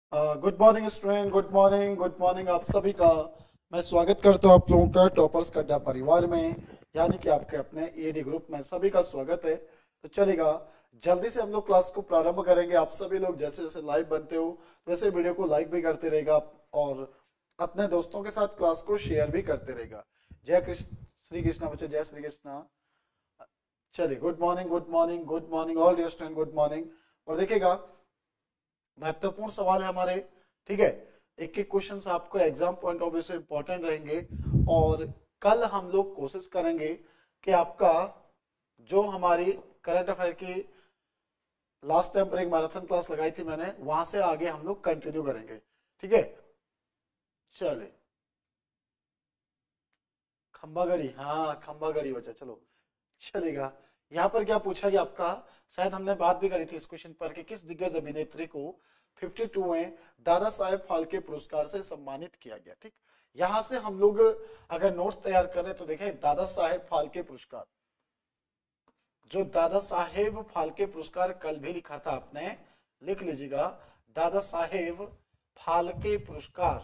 Good morning student, good morning आप सभी का। मैं स्वागत करता हूँ आप लोगों का टॉपर्स अड्डा परिवार में, यानी कि आपके अपने एडी ग्रुप में सभी का स्वागत है। तो चलेगा, जल्दी से हम लोग क्लास को प्रारंभ करेंगे। आप सभी लोग जैसे जैसे लाइव बनते हो वैसे वीडियो को लाइक भी करते रहेगा और अपने दोस्तों के साथ क्लास को शेयर भी करते रहेगा। जय कृष्ण, श्री कृष्णा बच्चे, जय श्री कृष्णा। चलिए, good morning all dear student, good morning. और देखिएगा, महत्वपूर्ण सवाल है हमारे, ठीक है। एक एक क्वेश्चन आपको एग्जाम पॉइंट ऑफ व्यू से इंपॉर्टेंट रहेंगे। और कल हम लोग कोशिश करेंगे कि आपका जो हमारी करंट अफेयर की लास्ट टाइम पर एक मैराथन क्लास लगाई थी मैंने, वहां से आगे हम लोग कंटिन्यू करेंगे, ठीक है। चले, खंबागड़ी, हाँ खंबागड़ी बचा, चलो चलेगा। यहाँ पर क्या पूछा गया आपका, शायद हमने बात भी करी थी इस क्वेश्चन पर कि किस दिग्गज अभिनेत्री को 52वें दादा साहेब फाल्के पुरस्कार से सम्मानित किया गया, ठीक। यहां से हम लोग अगर नोट्स तैयार करें तो देखें, दादा साहेब फाल्के पुरस्कार, जो दादा साहेब फाल्के पुरस्कार कल भी लिखा था आपने, लिख लीजिएगा। दादा साहेब फाल्के पुरस्कार,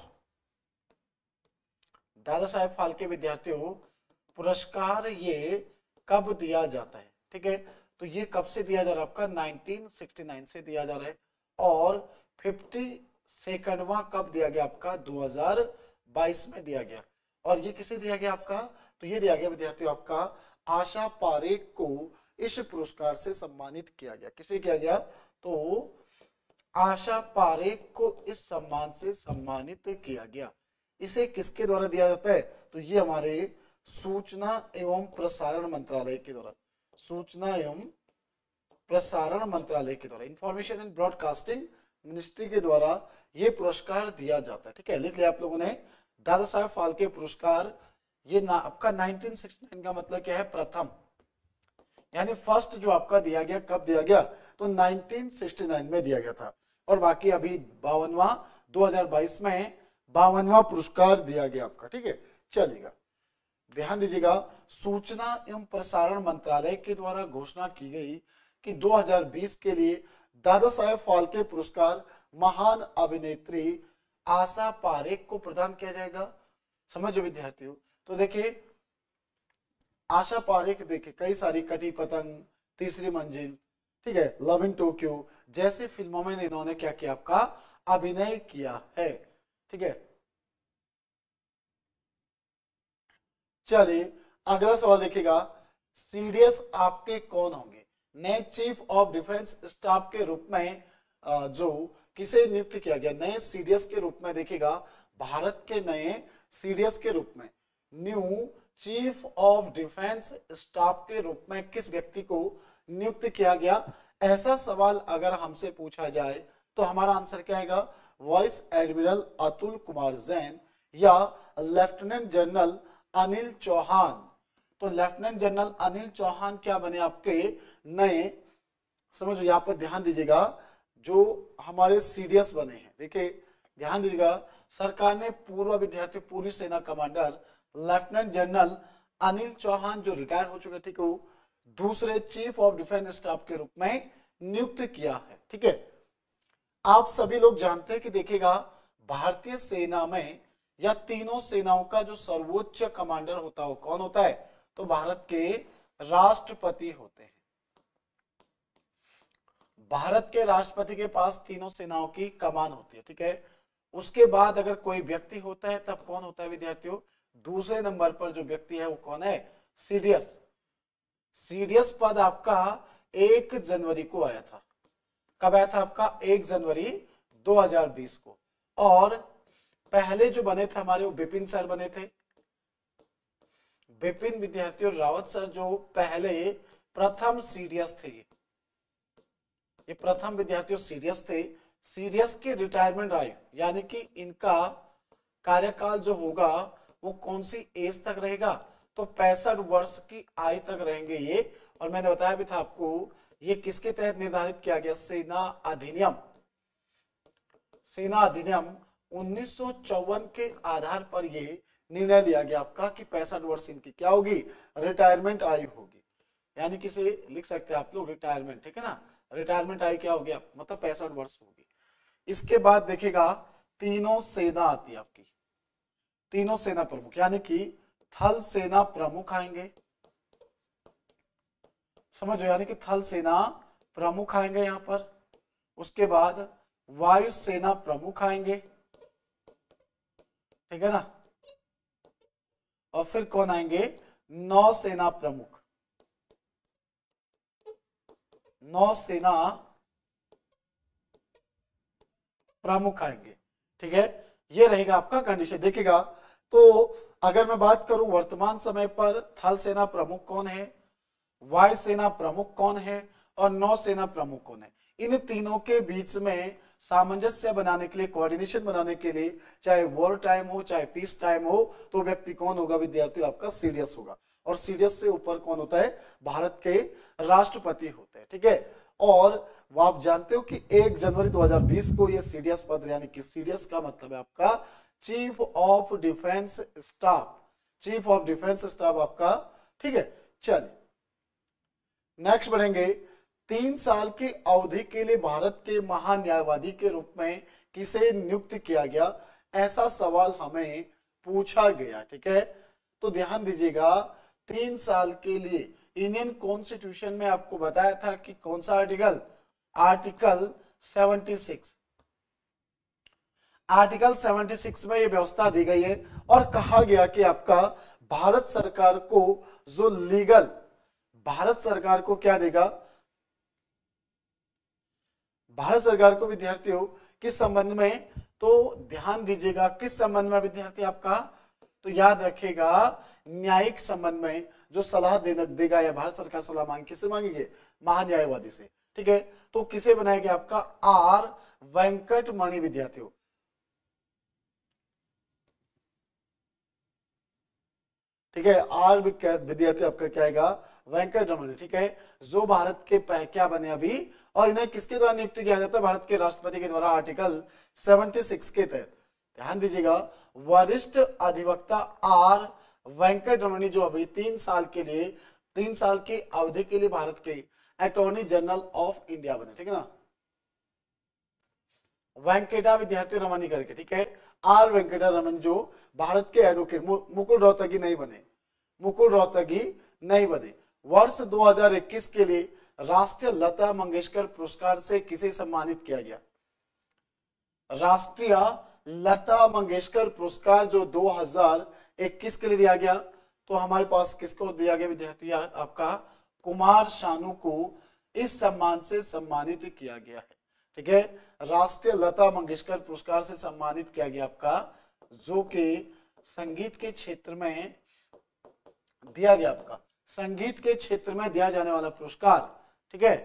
दादा साहेब फाल्के विद्यार्थियों पुरस्कार, ये कब दिया जाता है, ठीक है। तो ये कब से दिया जा रहा है आपका, 1969 से दिया जा रहा है। और 52वां कब दिया गया आपका, 2022 में दिया गया। और ये किसे दिया गया आपका, तो ये दिया गया विद्यार्थियों आपका आशा पारेख को इस पुरस्कार से सम्मानित किया गया। किसे किया गया, तो आशा पारेख को इस सम्मान से सम्मानित किया गया। इसे किसके द्वारा दिया जाता है, तो ये हमारे सूचना एवं प्रसारण मंत्रालय के द्वारा, सूचना एवं प्रसारण मंत्रालय के द्वारा, इंफॉर्मेशन एंड ब्रॉडकास्टिंग मिनिस्ट्री के द्वारा ये पुरस्कार दिया जाता है, ठीक है। लिख लिया आप लोगों ने, दादा साहेब फाल्के पुरस्कार, ये ना आपका 1969 का मतलब क्या है, प्रथम, यानी फर्स्ट जो आपका दिया गया, कब दिया गया, तो 1969 में दिया गया था। और बाकी अभी 52वां 2022 में 52वां पुरस्कार दिया गया आपका, ठीक है। चलेगा, ध्यान दीजिएगा, सूचना एवं प्रसारण मंत्रालय के द्वारा घोषणा की गई कि 2020 के लिए दादा साहेब फाल्के पुरस्कार महान अभिनेत्री आशा पारेख को प्रदान किया जाएगा। समझो विद्यार्थियों, तो देखिए आशा पारेख, देखिए कई सारी कटी पतंग, तीसरी मंजिल, ठीक है, लव इन टोक्यो जैसी फिल्मों में इन्होंने क्या किया आपका, अभिनय किया है, ठीक है। चलिए अगला सवाल देखिएगा, सीडीएस आपके कौन होंगे, नए चीफ ऑफ डिफेंस स्टाफ के रूप में जो किसे नियुक्त किया गया, नए सीडीएस के रूप में, देखिएगा भारत के नए सीडीएस के रूप में, new chief of defence staff के रूप में किस व्यक्ति को नियुक्त किया गया। ऐसा सवाल अगर हमसे पूछा जाए तो हमारा आंसर क्या आएगा, वाइस एडमिरल अतुल कुमार जैन या लेफ्टिनेंट जनरल अनिल चौहान। तो लेफ्टिनेंट जनरल अनिल चौहान क्या बने आपके नए, समझो यहां पर ध्यान दीजिएगा, जो हमारे सीडीएस बने हैं। देखिए ध्यान दीजिएगा, सरकार ने पूर्व विद्यार्थी पूर्व सेना commander lieutenant general Anil Chauhan जो रिटायर हो चुके, ठीक है, दूसरे चीफ ऑफ डिफेंस स्टाफ के रूप में नियुक्त किया है, ठीक है। आप सभी लोग जानते हैं कि देखिएगा, भारतीय सेना में या तीनों सेनाओं का जो सर्वोच्च कमांडर होता है वो कौन होता है, तो भारत के राष्ट्रपति होते हैं। भारत के राष्ट्रपति के पास तीनों सेनाओं की कमान होती है, ठीक है। उसके बाद अगर कोई व्यक्ति होता है तब कौन होता है विद्यार्थियों, दूसरे नंबर पर जो व्यक्ति है वो कौन है, सीडीएस। सीडीएस पद आपका 1 जनवरी को आया था। कब आया था आपका, 1 जनवरी 2020 को। और पहले जो बने थे हमारे वो बिपिन सर बने थे, बिपिन विद्यार्थियों रावत सर जो पहले प्रथम सीडीएस थे, ये प्रथम विद्यार्थियों सीडीएस थे। सीडीएस की रिटायरमेंट आयु, यानी कि इनका कार्यकाल जो होगा वो कौन सी एज तक रहेगा, तो 65 वर्ष की आयु तक रहेंगे ये। और मैंने बताया भी था आपको, ये किसके तहत निर्धारित किया गया, सेना अधिनियम, सेना अधिनियम 1954 के आधार पर ये निर्णय लिया गया आपका कि 65 वर्ष इनकी क्या होगी, रिटायरमेंट आयु होगी। यानी कि लिख सकते हैं आप लोग रिटायरमेंट, ठीक है ना, रिटायरमेंट आयु क्या हो गया, मतलब 65 वर्ष होगी। इसके बाद देखिएगा तीनों सेना आती है आपकी, तीनों सेना प्रमुख, यानी कि थल सेना प्रमुख आएंगे, समझो, यानी कि थल सेना प्रमुख आएंगे यहां पर। उसके बाद वायु सेना प्रमुख आएंगे, ठीक है ना। और फिर कौन आएंगे, नौसेना प्रमुख, नौसेना प्रमुख आएंगे, ठीक है। ये रहेगा आपका कंडीशन। देखिएगा तो अगर मैं बात करूं वर्तमान समय पर थल सेना प्रमुख कौन है, वायु सेना प्रमुख कौन है और नौसेना प्रमुख कौन है, इन तीनों के बीच में सामंजस्य बनाने के लिए, कोऑर्डिनेशन बनाने के लिए, चाहे वॉर टाइम हो चाहे पीस टाइम हो, तो व्यक्ति कौन होगा विद्यार्थी, आपका सीडीएस होगा। और सीडीएस से ऊपर कौन होता है, भारत के राष्ट्रपति होते हैं, ठीक है। और आप जानते हो कि 1 जनवरी 2020 को ये सीडीएस पद, यानी कि सीडीएस का मतलब है आपका chief of defence staff, chief of defence staff आपका, ठीक है। चलिए नेक्स्ट बढ़ेंगे। 3 साल की अवधि के लिए भारत के महान्यायवादी के रूप में किसे नियुक्त किया गया, ऐसा सवाल हमें पूछा गया, ठीक है। तो ध्यान दीजिएगा 3 साल के लिए इंडियन कॉन्स्टिट्यूशन में आपको बताया था कि कौन सा आर्टिकल, आर्टिकल 76, आर्टिकल 76 में ये व्यवस्था दी गई है और कहा गया कि आपका भारत सरकार को जो लीगल, भारत सरकार को क्या देगा, भारत सरकार को विद्यार्थियों किस संबंध में, तो ध्यान दीजिएगा किस संबंध में विद्यार्थी आपका, तो याद रखिएगा न्यायिक संबंध में जो सलाह देगा, या भारत सरकार सलाह मांगे, किससे मांगेगी, महान्यायवादी से, ठीक है। तो किसे बनाएगा आपका, आर वेंकटमणि विद्यार्थियों, ठीक है। आर विद्यार्थी आपका क्या आएगा, वेंकटरमण, ठीक है, जो भारत के क्या बने अभी, और इन्हें किसके द्वारा नियुक्त किया जाता है, भारत के राष्ट्रपति के द्वारा, आर्टिकल 76 के तहत। ध्यान दीजिएगा वरिष्ठ अधिवक्ता आर वेंकटरमणी जो अभी 3 साल के लिए, 3 साल की अवधि के लिए भारत के अटॉर्नी जनरल ऑफ इंडिया बने, ठीक है ना, वेंकटा विद्यार्थी रमनी करके, ठीक है। आर वेंकटा रमन जो भारत के एडवोकेट, मुकुल रोहतगी नहीं बने, मुकुल रोहतगी नहीं बने। वर्ष 2021 के लिए राष्ट्रीय लता मंगेशकर पुरस्कार से किसे सम्मानित किया गया, राष्ट्रीय लता मंगेशकर पुरस्कार जो 2021 के लिए दिया गया, तो हमारे पास किसको दिया गया विद्यार्थी, आपका कुमार शानू को इस सम्मान से सम्मानित किया गया है, ठीक है। राष्ट्रीय लता मंगेशकर पुरस्कार से सम्मानित किया गया आपका, जो कि संगीत के क्षेत्र में दिया गया, आपका संगीत के क्षेत्र में दिया जाने वाला पुरस्कार, ठीक है।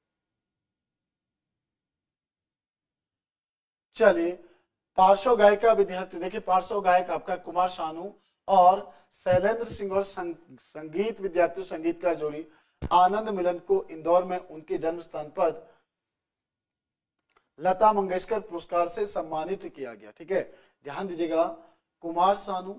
चलिए पार्श्व गायिका विद्यार्थी, देखिए पार्श्व गायक आपका कुमार शानू और शैलेंद्र सिंह और संगीत विद्यार्थी संगीतकार जोड़ी आनंद मिलन को इंदौर में उनके जन्म स्थान पर लता मंगेशकर पुरस्कार से सम्मानित किया गया, ठीक है। ध्यान दीजिएगा कुमार शानू,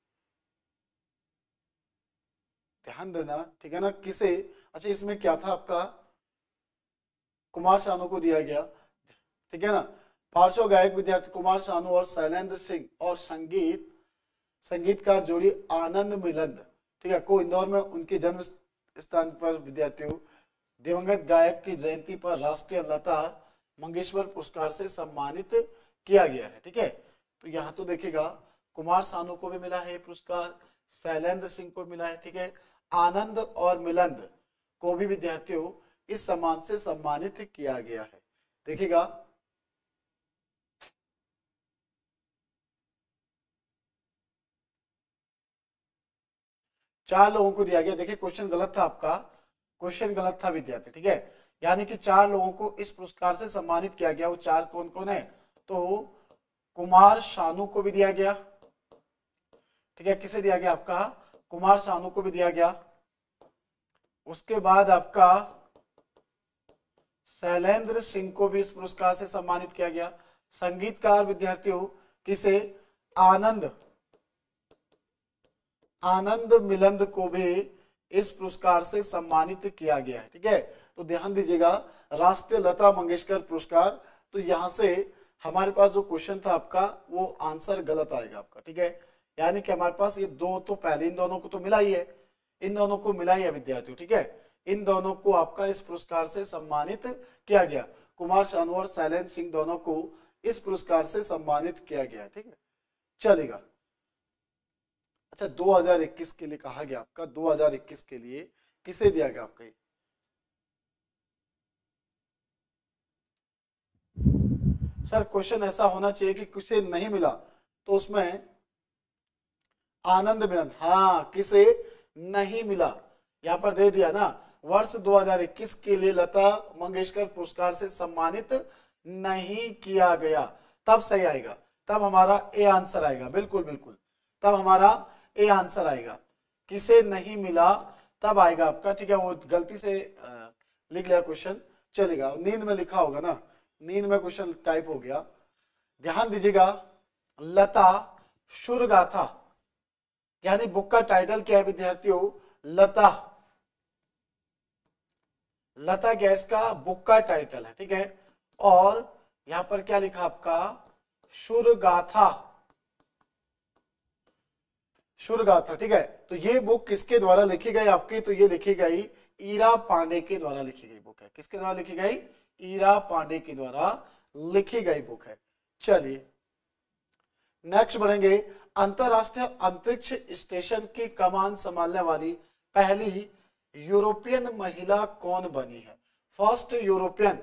ध्यान देना, ठीक है ना, किसे, अच्छा इसमें क्या था आपका, कुमार शानू को दिया गया, ठीक है ना। पार्श्व गायक विद्यार्थी कुमार शानू और शैलेंद्र सिंह और संगीतकार जोड़ी आनंद मिलन, ठीक है, को इंदौर में उनके जन्म स्थान पर विद्यार्थियों दिवंगत गायक की जयंती पर राष्ट्रीय लता मंगेशकर पुरस्कार से सम्मानित किया गया है, ठीक है। तो यहां तो देखिएगा कुमार शानू को भी मिला है पुरस्कार, शैलेंद्र सिंह को मिला है, ठीक है, आनंद और मिलंद को भी विद्यार्थियों इस सम्मान से सम्मानित किया गया है। देखिएगा चार लोगों को दिया गया, देखिए क्वेश्चन गलत था आपका, क्वेश्चन गलत था विद्यार्थी, ठीक है। यानी कि 4 लोगों को इस पुरस्कार से सम्मानित किया गया, वो 4 कौन कौन है, तो कुमार शानू को भी दिया गया, ठीक है, किसे दिया गया आपका, कुमार शानू को भी दिया गया। उसके बाद आपका शैलेंद्र सिंह को भी इस पुरस्कार से सम्मानित किया गया। संगीतकार विद्यार्थियों किसे, आनंद मिलंद को भी इस पुरस्कार से सम्मानित किया गया है, ठीक है। तो ध्यान दीजिएगा राष्ट्रीय लता मंगेशकर पुरस्कार, तो यहां से हमारे पास जो क्वेश्चन था आपका वो आंसर गलत आएगा आपका, ठीक है। यानी कि हमारे पास ये दो तो पहले इन दोनों को तो मिला ही है, इन दोनों को मिला ही है विद्यार्थियों, ठीक है। इन दोनों को आपका इस पुरस्कार से सम्मानित किया गया, कुमार शानू और शैलेंद्र सिंह दोनों को इस पुरस्कार से सम्मानित किया गया, ठीक है, चलेगा। अच्छा 2021 के लिए कहा गया आपका, 2021 के लिए किसे दिया गया आपका? सर क्वेश्चन ऐसा होना चाहिए कि किसे नहीं मिला तो उसमें आनंद मिलन, हाँ किसे नहीं मिला यहां पर दे दिया ना, वर्ष 2021 के लिए लता मंगेशकर पुरस्कार से सम्मानित नहीं किया गया, तब सही आएगा, तब हमारा ए आंसर आएगा, बिल्कुल बिल्कुल, तब हमारा ए आंसर आएगा, किसे नहीं मिला तब आएगा आपका, ठीक है। वो गलती से लिख लिया क्वेश्चन, चलेगा, नींद में लिखा होगा ना, नींद में क्वेश्चन टाइप हो गया। ध्यान दीजिएगा, लता शुरगाथा, यानी बुक का टाइटल क्या है विद्यार्थियों? लता, लता क्या इसका बुक का टाइटल है, ठीक है। और यहां पर क्या लिखा आपका? शुरगाथा, शुरगाथा, ठीक है। तो ये बुक किसके द्वारा लिखी गई आपकी? तो ये लिखी गई ईरा पांडे के द्वारा लिखी गई बुक है। किसके द्वारा लिखी गई? ईरा पांडे के द्वारा लिखी गई बुक है। चलिए नेक्स्ट बढ़ेंगे। अंतरराष्ट्रीय अंतरिक्ष स्टेशन की कमान संभालने वाली पहली यूरोपियन महिला कौन बनी है? फर्स्ट यूरोपियन,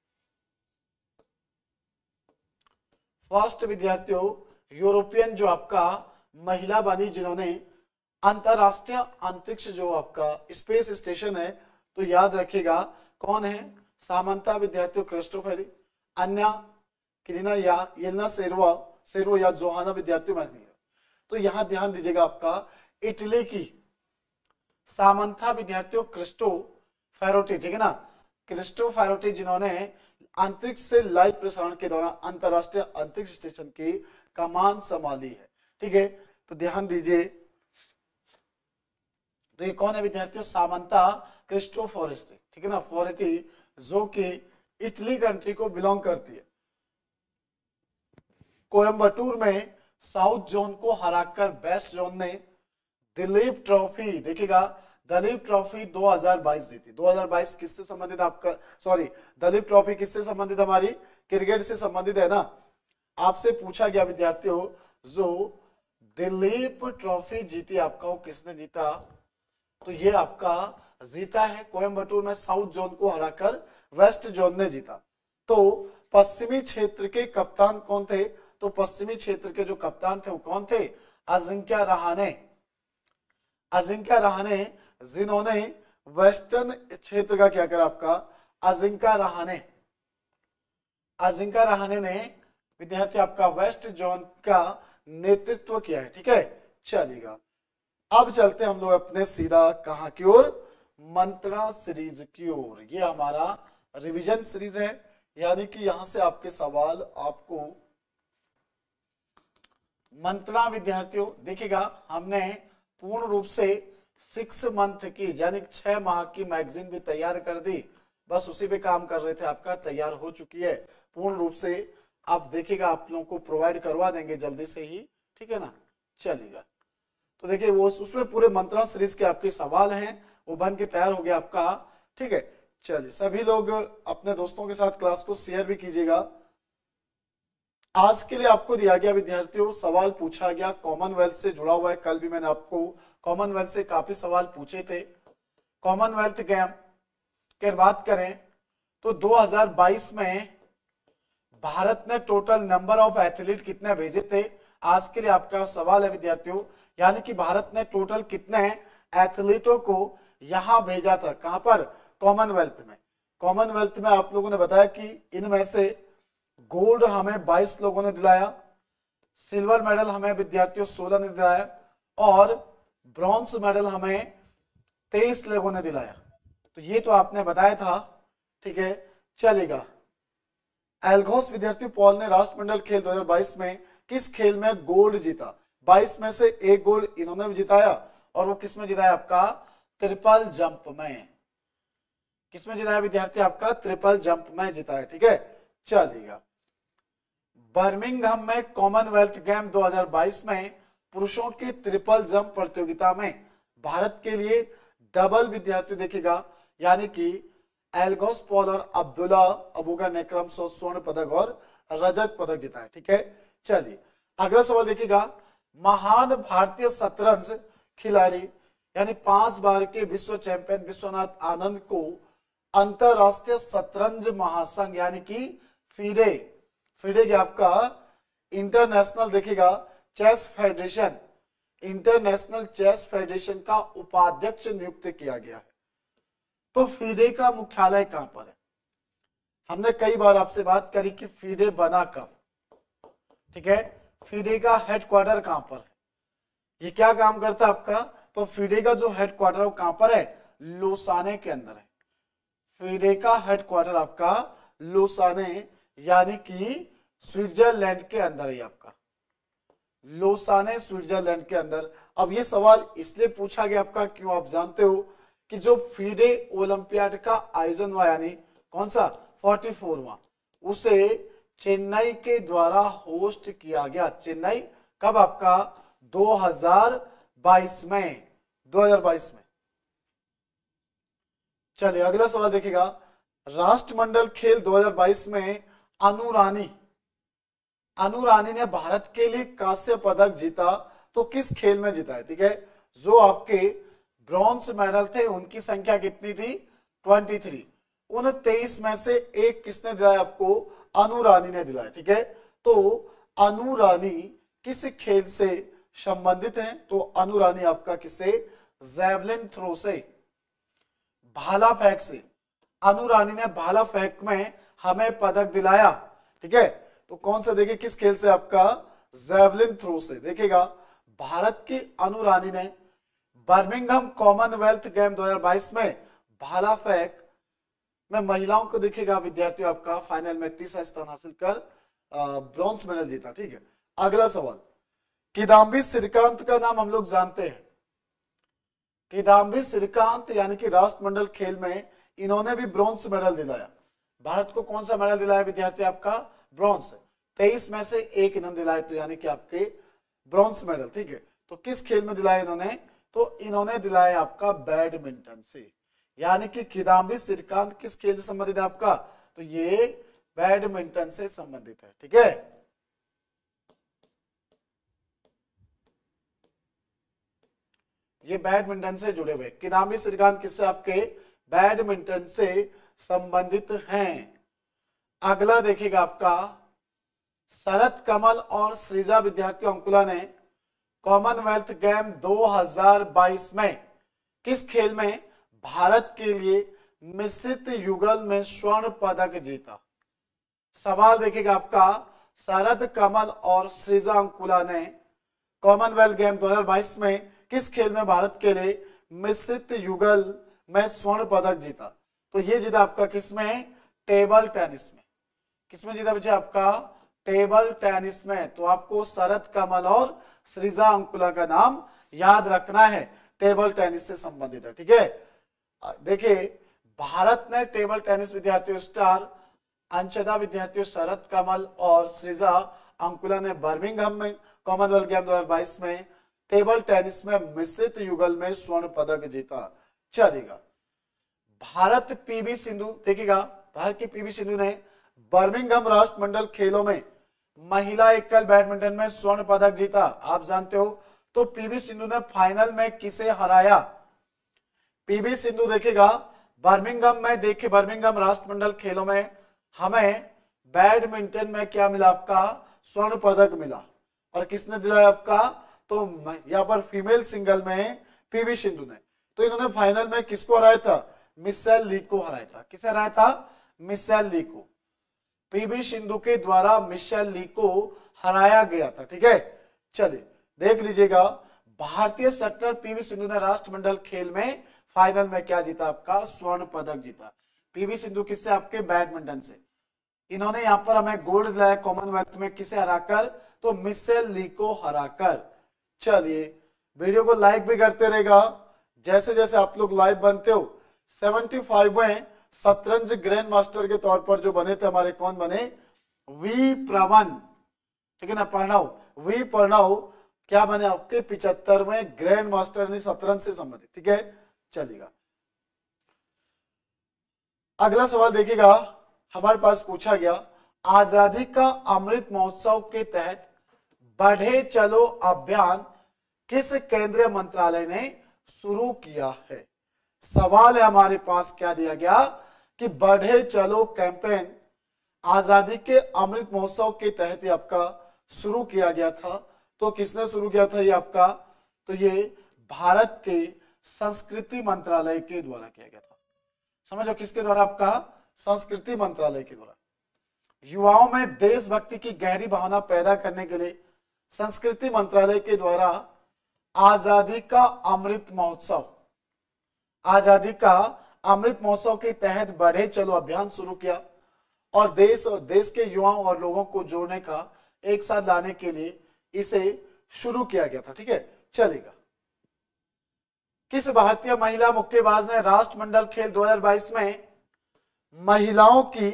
फर्स्ट विद्यार्थियों यूरोपियन जो आपका महिला बनी जिन्होंने अंतरराष्ट्रीय अंतरिक्ष जो आपका स्पेस स्टेशन है, तो याद रखिएगा कौन है? सामंता विद्यार्थियों क्रिस्टोफर, अन्या किरीना या येलना सेरो या जोहाना विद्यार्थियों बनी है। तो यहां ध्यान दीजिएगा आपका इटली की सामंथा विद्यार्थियों क्रिस्टो फेरोटी, ठीक है ना, क्रिस्टो फेरोटी जिन्होंने अंतरिक्ष से लाइव प्रसारण के दौरान अंतरराष्ट्रीय अंतरिक्ष स्टेशन की कमान संभाली है, ठीक है। तो ध्यान दीजिए, तो ये कौन है विद्यार्थियों? सामंता क्रिस्टो फॉरेस्टी, ठीक है ना, फॉरेटी, जो कि इटली कंट्री को बिलोंग करती है। कोयम्बटूर में साउथ जोन को हराकर वेस्ट जोन ने दिलीप ट्रॉफी, देखिएगा दिलीप ट्रॉफी 2022 जीती। 2022 किससे संबंधित आपका? सॉरी, दिलीप ट्रॉफी किससे संबंधित? हमारी क्रिकेट से संबंधित है ना। आपसे पूछा गया विद्यार्थियों, जो दिलीप ट्रॉफी जीती आपका वो किसने जीता? तो ये आपका जीता है कोयम्बटूर में साउथ जोन को हराकर वेस्ट जोन ने जीता। तो पश्चिमी क्षेत्र के कप्तान कौन थे? तो पश्चिमी क्षेत्र के जो कप्तान थे वो कौन थे? अजिंक्य रहाणे, अजिंक्य रहाणे, जिन्होंने वेस्टर्न क्षेत्र का क्या करा आपका? अजिंक्य रहाणे, अजिंक्य रहाणे ने विद्यार्थी आपका वेस्ट जोन का नेतृत्व किया है, ठीक है। चलिएगा, अब चलते हम लोग अपने सीधा कहां की ओर? मंत्रा सीरीज की ओर। ये हमारा रिवीजन सीरीज है, यानी कि यहां से आपके सवाल आपको मंत्रा विद्यार्थियों देखिएगा, हमने पूर्ण रूप से 6 मंथ की यानी 6 माह की मैगजीन भी तैयार कर दी, बस उसी पे काम कर रहे थे, आपका तैयार हो चुकी है पूर्ण रूप से। आप देखिएगा आप लोगों को प्रोवाइड करवा देंगे जल्दी से ही, ठीक है ना। चलिएगा, तो देखिए वो उसमें पूरे मंत्रा सीरीज के आपके सवाल हैं, वो बन के तैयार हो गया आपका, ठीक है। चलिए सभी लोग अपने दोस्तों के साथ क्लास को शेयर भी कीजिएगा। आज के लिए आपको दिया गया विद्यार्थियों सवाल पूछा गया कॉमनवेल्थ से जुड़ा हुआ है। कल भी मैंने आपको कॉमनवेल्थ से काफी सवाल पूछे थे। कॉमनवेल्थ गेम की बात करें तो 2022 में भारत ने टोटल नंबर ऑफ एथलीट कितने भेजे थे? आज के लिए आपका सवाल है विद्यार्थियों, यानी कि भारत ने टोटल कितने एथलीटों को यहां भेजा था? कहां पर? कॉमनवेल्थ में। कॉमनवेल्थ में आप लोगों ने बताया कि इनमें से गोल्ड हमें 22 लोगों ने दिलाया, सिल्वर मेडल हमें विद्यार्थियों 16 ने दिलाया और ब्रॉन्ज मेडल हमें 23 लोगों ने दिलाया। तो ये तो आपने बताया था, ठीक है। चलेगा, एल्गोस विद्यार्थी पॉल ने राष्ट्रमंडल खेल 2022 में किस खेल में गोल्ड जीता? 22 में से एक गोल्ड इन्होंने भी जिताया, और वो किस में जिताया आपका? ट्रिपल जंप में। किस में जिताया विद्यार्थी? आपका ट्रिपल जंप में जिताया, ठीक है। चलिएगा, बर्मिंघम में कॉमनवेल्थ गेम 2022 में पुरुषों की ट्रिपल जंप प्रतियोगिता में भारत के लिए डबल विद्यार्थी देखेगा, यानी कि एल्गोस पॉल और अब्दुल्ला अबूकर ने क्रम स्वर्ण पदक और रजत पदक जीता है। ठीक है, चलिए अगला सवाल देखिएगा। महान भारतीय शतरंज खिलाड़ी यानी 5 बार के विश्व चैंपियन विश्वनाथ आनंद को अंतरराष्ट्रीय शतरंज महासंघ यानी कि फीडे के आपका इंटरनेशनल देखिएगा chess federation, international chess federation का उपाध्यक्ष नियुक्त किया गया है। तो फीडे का मुख्यालय कहां पर है? हमने कई बार आपसे बात करी कि फीडे बना कब, ठीक है, फीडे का हेडक्वार्टर कहां पर है, ये क्या काम करता है आपका? तो फीडे का जो हेडक्वार्टर है वो कहां पर है? लोसाने के अंदर है। फीडे का हेडक्वार्टर आपका लोसाने यानी कि स्विट्जरलैंड के अंदर है आपका, लोसाने स्विट्जरलैंड के अंदर। अब ये सवाल इसलिए पूछा गया आपका, क्यों? आप जानते हो कि जो फीडे ओलंपियाड का आयोजन हुआ यानी कौन सा 44वां, उसे चेन्नई के द्वारा होस्ट किया गया। चेन्नई कब आपका 2022 में, 2022 में। चलिए अगला सवाल देखिएगा। राष्ट्रमंडल खेल 2022 में अनु रानी ने भारत के लिए कांस्य पदक जीता, तो किस खेल में जीता है? ठीक है, जो आपके ब्रॉन्ज मेडल थे उनकी संख्या कितनी थी? 23। उन 23 में से एक किसने दिलाया आपको? अनु रानी ने दिलाया। ठीक है, तो अनु रानी किस खेल से संबंधित है? तो अनु रानी आपका किससे? जैवलिन थ्रो से, भाला फेंक से। अनु रानी ने भाला फेंक में हमें पदक दिलाया। ठीक है, तो कौन सा देखिए किस खेल से? आपका जैवलिन थ्रो से। देखिएगा भारत की अनु रानी ने बर्मिंघम कॉमनवेल्थ गेम 2022 में भाला फेंक में महिलाओं को देखिएगा विद्यार्थियों आपका फाइनल में 30 स्थान हासिल कर ब्रॉन्ज मेडल जीता। ठीक है, अगला सवाल। किदाम्बी श्रीकांत का नाम हम लोग जानते हैं। किदाम्बी श्रीकांत यानी कि राष्ट्रमंडल खेल में इन्होंने भी ब्रॉन्ज मेडल दिलाया। भारत को कौन सा मेडल दिलाया विद्यार्थी? आपका ब्रॉन्ज। 23 में से एक इन्होंने दिलाया, तो यानी कि आपके ब्रॉन्ज मेडल। ठीक है, तो किस खेल में दिलाया इन्होंने? तो इन्होंने दिलाया आपका बैडमिंटन से, यानी कि किदाम्बी श्रीकांत किस खेल से संबंधित है आपका? तो ये बैडमिंटन से संबंधित है। ठीक है, ये बैडमिंटन से जुड़े हुए। किदाम्बी श्रीकांत किससे? आपके बैडमिंटन से संबंधित हैं। अगला देखिएगा आपका। शरद कमल और सृजा विद्यार्थी अंकुला ने कॉमनवेल्थ गेम 2022 में किस खेल में भारत के लिए मिश्रित युगल में स्वर्ण पदक जीता? सवाल देखिएगा आपका। शरद कमल और सृजा अंकुला ने कॉमनवेल्थ गेम 2022 में किस खेल में भारत के लिए मिश्रित युगल में स्वर्ण पदक जीता? तो ये जीता आपका किसमें? टेबल टेनिस में। किसमें जीता बच्चे? आपका टेबल टेनिस में। तो आपको शरद कमल और सृजा अंकुला का नाम याद रखना है, टेबल टेनिस से संबंधित है। ठीक है, देखिए भारत ने टेबल टेनिस विद्यार्थियों स्टार अंशदा विद्यार्थियों शरद कमल और सृजा अंकुला ने बर्मिंघम में कॉमनवेल्थ गेम 2022 में टेबल टेनिस में मिश्रित युगल में स्वर्ण पदक जीता। चलेगा भारत पीवी सिंधु देखिएगा। भारत की पीवी सिंधु ने बर्मिंघम राष्ट्रमंडल खेलों में महिला एकल बैडमिंटन में स्वर्ण पदक जीता, आप जानते हो। तो पीवी सिंधु ने फाइनल में किसे हराया? पीवी सिंधु देखिएगा बर्मिंघम में, देखिए बर्मिंघम राष्ट्रमंडल खेलों में हमें बैडमिंटन में क्या मिला? आपका स्वर्ण पदक मिला। और किसने दिलाया आपका? तो यहां पर फीमेल सिंगल में पीवी सिंधु ने। तो इन्होंने फाइनल में किसको हराया था? मिशेल ली को हराया था। किसे हराया था? मिशेल ली को। पीवी सिंधु के द्वारा मिशेल ली को हराया गया था। ठीक है, चलिए देख लीजिएगा। भारतीय शटलर पीवी सिंधु ने राष्ट्रमंडल खेल में फाइनल में क्या जीता? आपका स्वर्ण पदक जीता। पीवी सिंधु किससे? आपके बैडमिंटन से। इन्होंने यहां पर हमें गोल्ड दिलाया कॉमनवेल्थ में, किसे हराकर? तो मिशेल ली को हराकर। चलिए वीडियो को लाइक भी करते रहेगा, जैसे जैसे आप लोग लाइव बनते हो। 75वें शतरंज ग्रैंड मास्टर के तौर पर जो बने थे हमारे, कौन बने? वी प्रवन। ठीक है ना। प्रणव वी प्रणव क्या बने आपके 75वें ग्रैंड मास्टर यानी शतरंज से संबंधित, ठीक है। चलेगा अगला सवाल देखिएगा, हमारे पास पूछा गया आजादी का अमृत महोत्सव के तहत बढ़े चलो अभियान किस केंद्रीय मंत्रालय ने शुरू किया है। सवाल है हमारे पास क्या दिया गया कि बढ़े चलो कैंपेन आजादी के अमृत महोत्सव के तहत आपका शुरू किया गया था। तो किसने शुरू किया था ये आपका, तो ये भारत के संस्कृति मंत्रालय के द्वारा किया गया था। समझो किसके द्वारा, आपका संस्कृति मंत्रालय के द्वारा। युवाओं में देशभक्ति की गहरी भावना पैदा करने के लिए संस्कृति मंत्रालय के द्वारा आजादी का अमृत महोत्सव, आजादी का अमृत महोत्सव के तहत बढ़े चलो अभियान शुरू किया और देश के युवाओं और लोगों को जोड़ने का, एक साथ लाने के लिए इसे शुरू किया गया था, ठीक है। चलेगा किस भारतीय महिला मुक्केबाज ने राष्ट्रमंडल खेल 2022 में महिलाओं की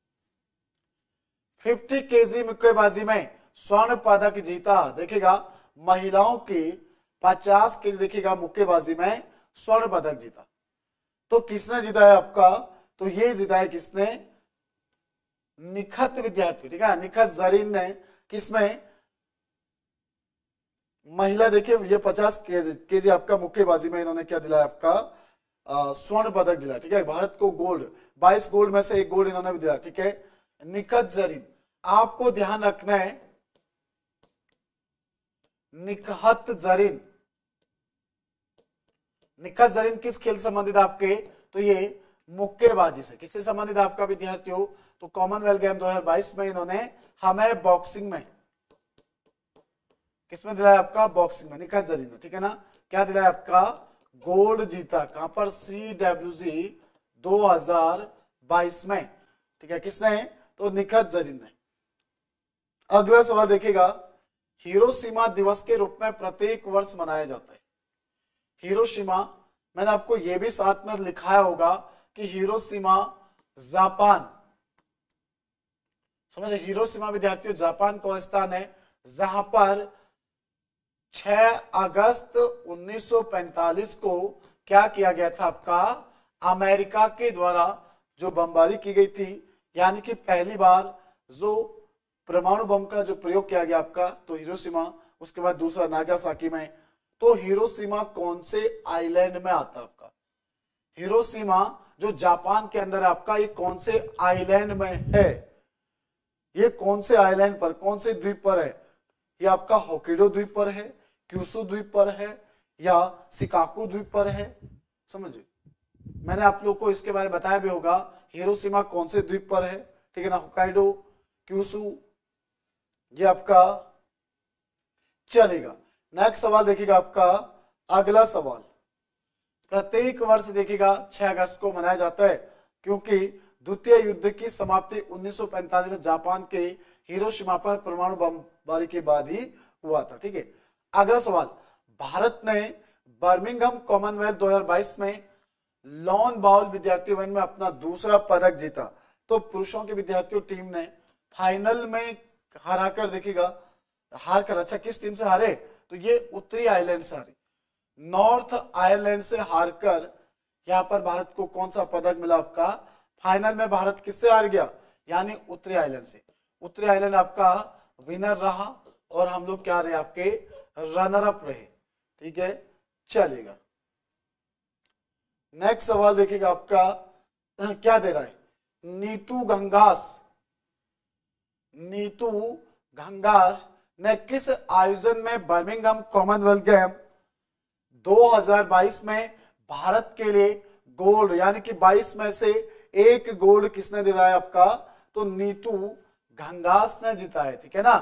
50 केजी मुक्केबाजी में स्वर्ण पदक जीता। देखिएगा महिलाओं की 50 केजी देखिएगा मुक्केबाजी में स्वर्ण पदक जीता। तो किसने जीता है आपका, तो ये जीता है किसने, निखत विद्यार्थी, ठीक है। निखत जरीन ने किसमें, महिला देखिए ये 50 केजी आपका मुक्केबाजी में इन्होंने क्या दिलाया आपका स्वर्ण पदक दिलाया, ठीक है। भारत को गोल्ड 22 गोल्ड में से 1 गोल्ड इन्होंने भी दिया, ठीक है। निखत जरीन, आपको ध्यान रखना है निखत जरीन, निखत जरीन किस खेल से संबंधित आपके, तो ये मुक्केबाजी से। किससे संबंधित आपका विद्यार्थियों, तो कॉमनवेल्थ गेम 2022 में इन्होंने हमें बॉक्सिंग में, किसमें दिलाया आपका, बॉक्सिंग में, निखत जरीन में, ठीक है ना। क्या दिलाया आपका, गोल्ड जीता, कहां पर, CWG 2022 में, ठीक है। किसने, तो निखत जरीन ने। अगला सवाल देखिएगा, हिरोशिमा दिवस के रूप में प्रत्येक वर्ष मनाया जाता है। हिरोशिमा, मैंने आपको यह भी साथ में लिखाया होगा कि हिरोशिमा जापान, समझे, हिरोशिमा विद्यार्थियों जापान का स्थान है जहां पर 6 अगस्त 1945 को क्या किया गया था आपका, अमेरिका के द्वारा जो बमबारी की गई थी, यानी कि पहली बार जो परमाणु बम का जो प्रयोग किया गया आपका, तो हिरोशिमा, उसके बाद दूसरा नागासाकी में। तो हिरोशिमा कौन से आइलैंड में आता है आपका, हिरोशिमा जो जापान के अंदर आपका, ये कौन से आइलैंड में है, ये कौन से आइलैंड पर, कौन से द्वीप पर है, ये आपका होक्काइडो द्वीप पर है, क्यूशू द्वीप पर है, या शिकागो द्वीप पर है। समझिए मैंने आप लोग को इसके बारे में बताया भी होगा, हिरोशिमा कौन से द्वीप पर है, ठीक है ना, होक्काइडो, क्यूशू, ये आपका। चलेगा नेक्स्ट सवाल देखिएगा आपका, अगला सवाल, प्रत्येक वर्ष देखिएगा 6 अगस्त को मनाया जाता है क्योंकि द्वितीय युद्ध की समाप्ति 1945 में जापान के हिरोशिमा पर परमाणु बमबारी के बाद ही हुआ था, ठीक है। अगला सवाल, भारत ने बर्मिंघम कॉमनवेल्थ 2022 में लॉन बाउल विद्यार्थी इवेंट में अपना दूसरा पदक जीता। तो पुरुषों के विद्यार्थियों टीम ने फाइनल में हराकर देखिएगा, हार कर, अच्छा किस टीम से हारे, तो ये उत्तरी आयरलैंड से हारे, नॉर्थ आयरलैंड से हारकर यहां पर भारत को कौन सा पदक मिला आपका, फाइनल में भारत किससे हार गया, यानी उत्तरी आयरलैंड से। उत्तरी आयरलैंड आपका विनर रहा और हम लोग क्या रहे, आपके रनर अप रहे, ठीक है। चलेगा नेक्स्ट सवाल देखिएगा आपका, क्या दे रहा है, नीतू घंघास, नीतू घंघास ने किस आयोजन में बर्मिंघम कॉमनवेल्थ गेम 2022 में भारत के लिए गोल्ड, यानी कि 22 में से 1 गोल्ड किसने दिलाया आपका, तो नीतू घंघास ने जीता है, ठीक है ना।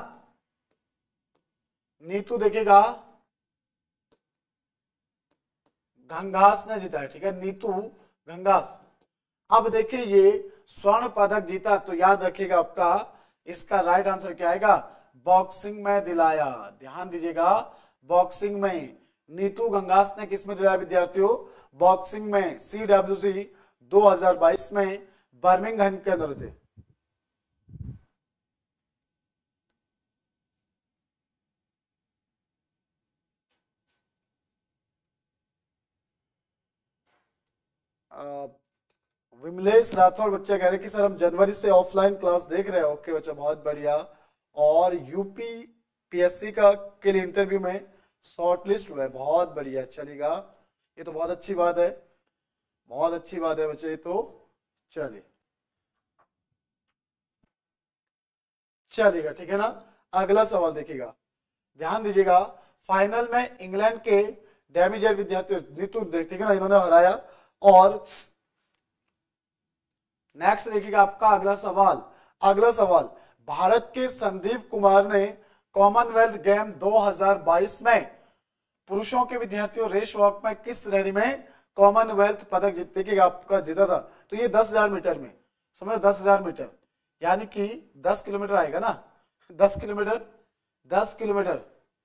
नीतू देखिएगा घंघास ने जीता है, ठीक है, नीतू घंघास। अब देखिए ये स्वर्ण पदक जीता, तो याद रखिएगा आपका इसका राइट आंसर क्या आएगा, बॉक्सिंग में दिलाया। ध्यान दीजिएगा, बॉक्सिंग में नीतू घंघास ने किस में दिलाया विद्यार्थियों, बॉक्सिंग में, CWC 2022 में बर्मिंघम के अंदर थे। विमलेश राठौर बच्चा कह रहे कि सर हम जनवरी से ऑफलाइन क्लास देख रहे हैं। ओके बच्चा, बहुत बढ़िया। और यूपी पीएससी का के लिए इंटरव्यू में शॉर्टलिस्ट हुआ है, बहुत बढ़िया, चलेगा। ये तो बहुत अच्छी बात है, बहुत अच्छी बात है बच्चे। तो चलिए, चलेगा, ठीक है ना। अगला सवाल देखिएगा, ध्यान दीजिएगा। फाइनल में इंग्लैंड के डैमेजर विद्यार्थी नीतू, ठीक है ना, इन्होंने हराया। और नेक्स्ट देखिएगा आपका अगला सवाल। अगला सवाल, भारत के संदीप कुमार ने कॉमनवेल्थ गेम 2022 में पुरुषों के विद्यार्थियों रेस वॉक में किस श्रेणी में कॉमनवेल्थ पदक जीतने के आपका जीता था? तो ये 10,000 मीटर में, समझो 10,000 मीटर, यानी कि 10 किलोमीटर आएगा ना, 10 किलोमीटर, 10 किलोमीटर।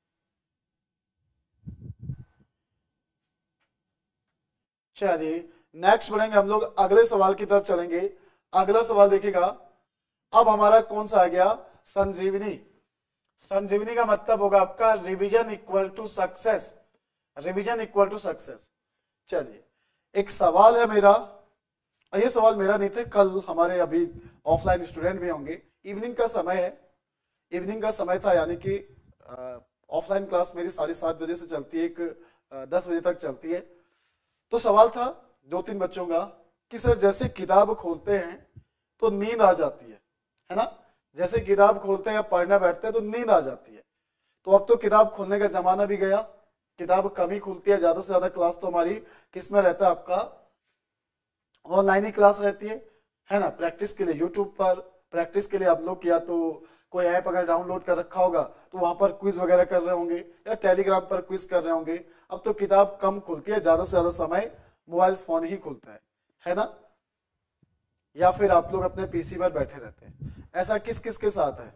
चलिए नेक्स्ट बढ़ेंगे हम लोग, अगले सवाल की तरफ चलेंगे। अगला सवाल देखिएगा, अब हमारा कौन सा आ गया? संजीवनी। संजीवनी का मतलब होगा आपका revision equal to success, revision equal to success. चलिए एक सवाल है मेरा, और ये सवाल मेरा नहीं थे, कल हमारे अभी ऑफलाइन स्टूडेंट भी होंगे। इवनिंग का समय है, इवनिंग का समय था, यानी कि ऑफलाइन क्लास मेरी 7:30 बजे से चलती है, 10 बजे तक चलती है। तो सवाल था 2-3 बच्चों का कि सर जैसे किताब खोलते हैं तो नींद आ जाती है ना, जैसे किताब खोलते हैं या पढ़ने बैठते हैं तो नींद आ जाती है। तो अब तो किताब खोलने का जमाना भी गया, किताब कम ही खुलती है, ज्यादा से ज्यादा क्लास तो हमारी किस में रहता है आपका, ऑनलाइन ही क्लास रहती है ना। प्रैक्टिस के लिए यूट्यूब पर, प्रैक्टिस के लिए आप लोग या तो कोई ऐप अगर डाउनलोड कर रखा होगा तो वहां पर क्विज वगैरह कर रहे होंगे, या टेलीग्राम पर क्विज कर रहे होंगे। अब तो किताब कम खुलती है, ज्यादा से ज्यादा समय मोबाइल फोन ही खुलता है ना, या फिर आप लोग अपने पीसी पर बैठे रहते हैं। ऐसा किस किस के साथ है?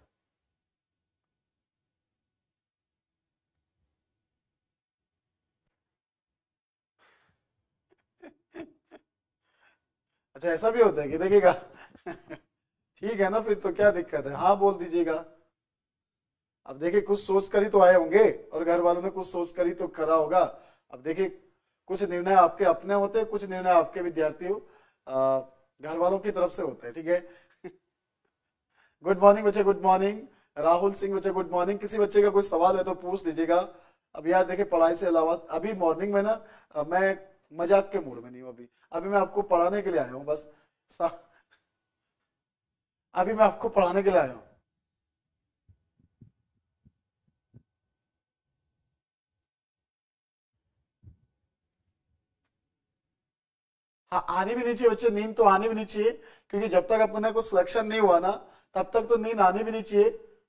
अच्छा ऐसा भी होता है कि देखिएगा ठीक है ना, फिर तो क्या दिक्कत है, हाँ बोल दीजिएगा। अब देखिए कुछ सोच कर ही तो आए होंगे, और घर वालों ने कुछ सोच कर ही तो करा होगा। अब देखिए कुछ निर्णय आपके अपने होते हैं, कुछ निर्णय आपके विद्यार्थियों घर वालों की तरफ से होते हैं, ठीक है। गुड मॉर्निंग बच्चे, गुड मॉर्निंग। राहुल सिंह बच्चे गुड मॉर्निंग। किसी बच्चे का कोई सवाल है तो पूछ लीजिएगा। अब यार देखिए पढ़ाई से अलावा अभी मॉर्निंग में ना मैं मजाक के मूड में नहीं हूँ, अभी अभी मैं आपको पढ़ाने के लिए आया हूँ बस। अभी मैं आपको पढ़ाने के लिए आया हूँ। हाँ आनी भी नहीं चाहिए बच्चे, नींद तो आनी भी नहीं चाहिए, क्योंकि जब तक अपने को सिलेक्शन नहीं हुआ ना तब तक तो नींद आनी भी नहीं चाहिए,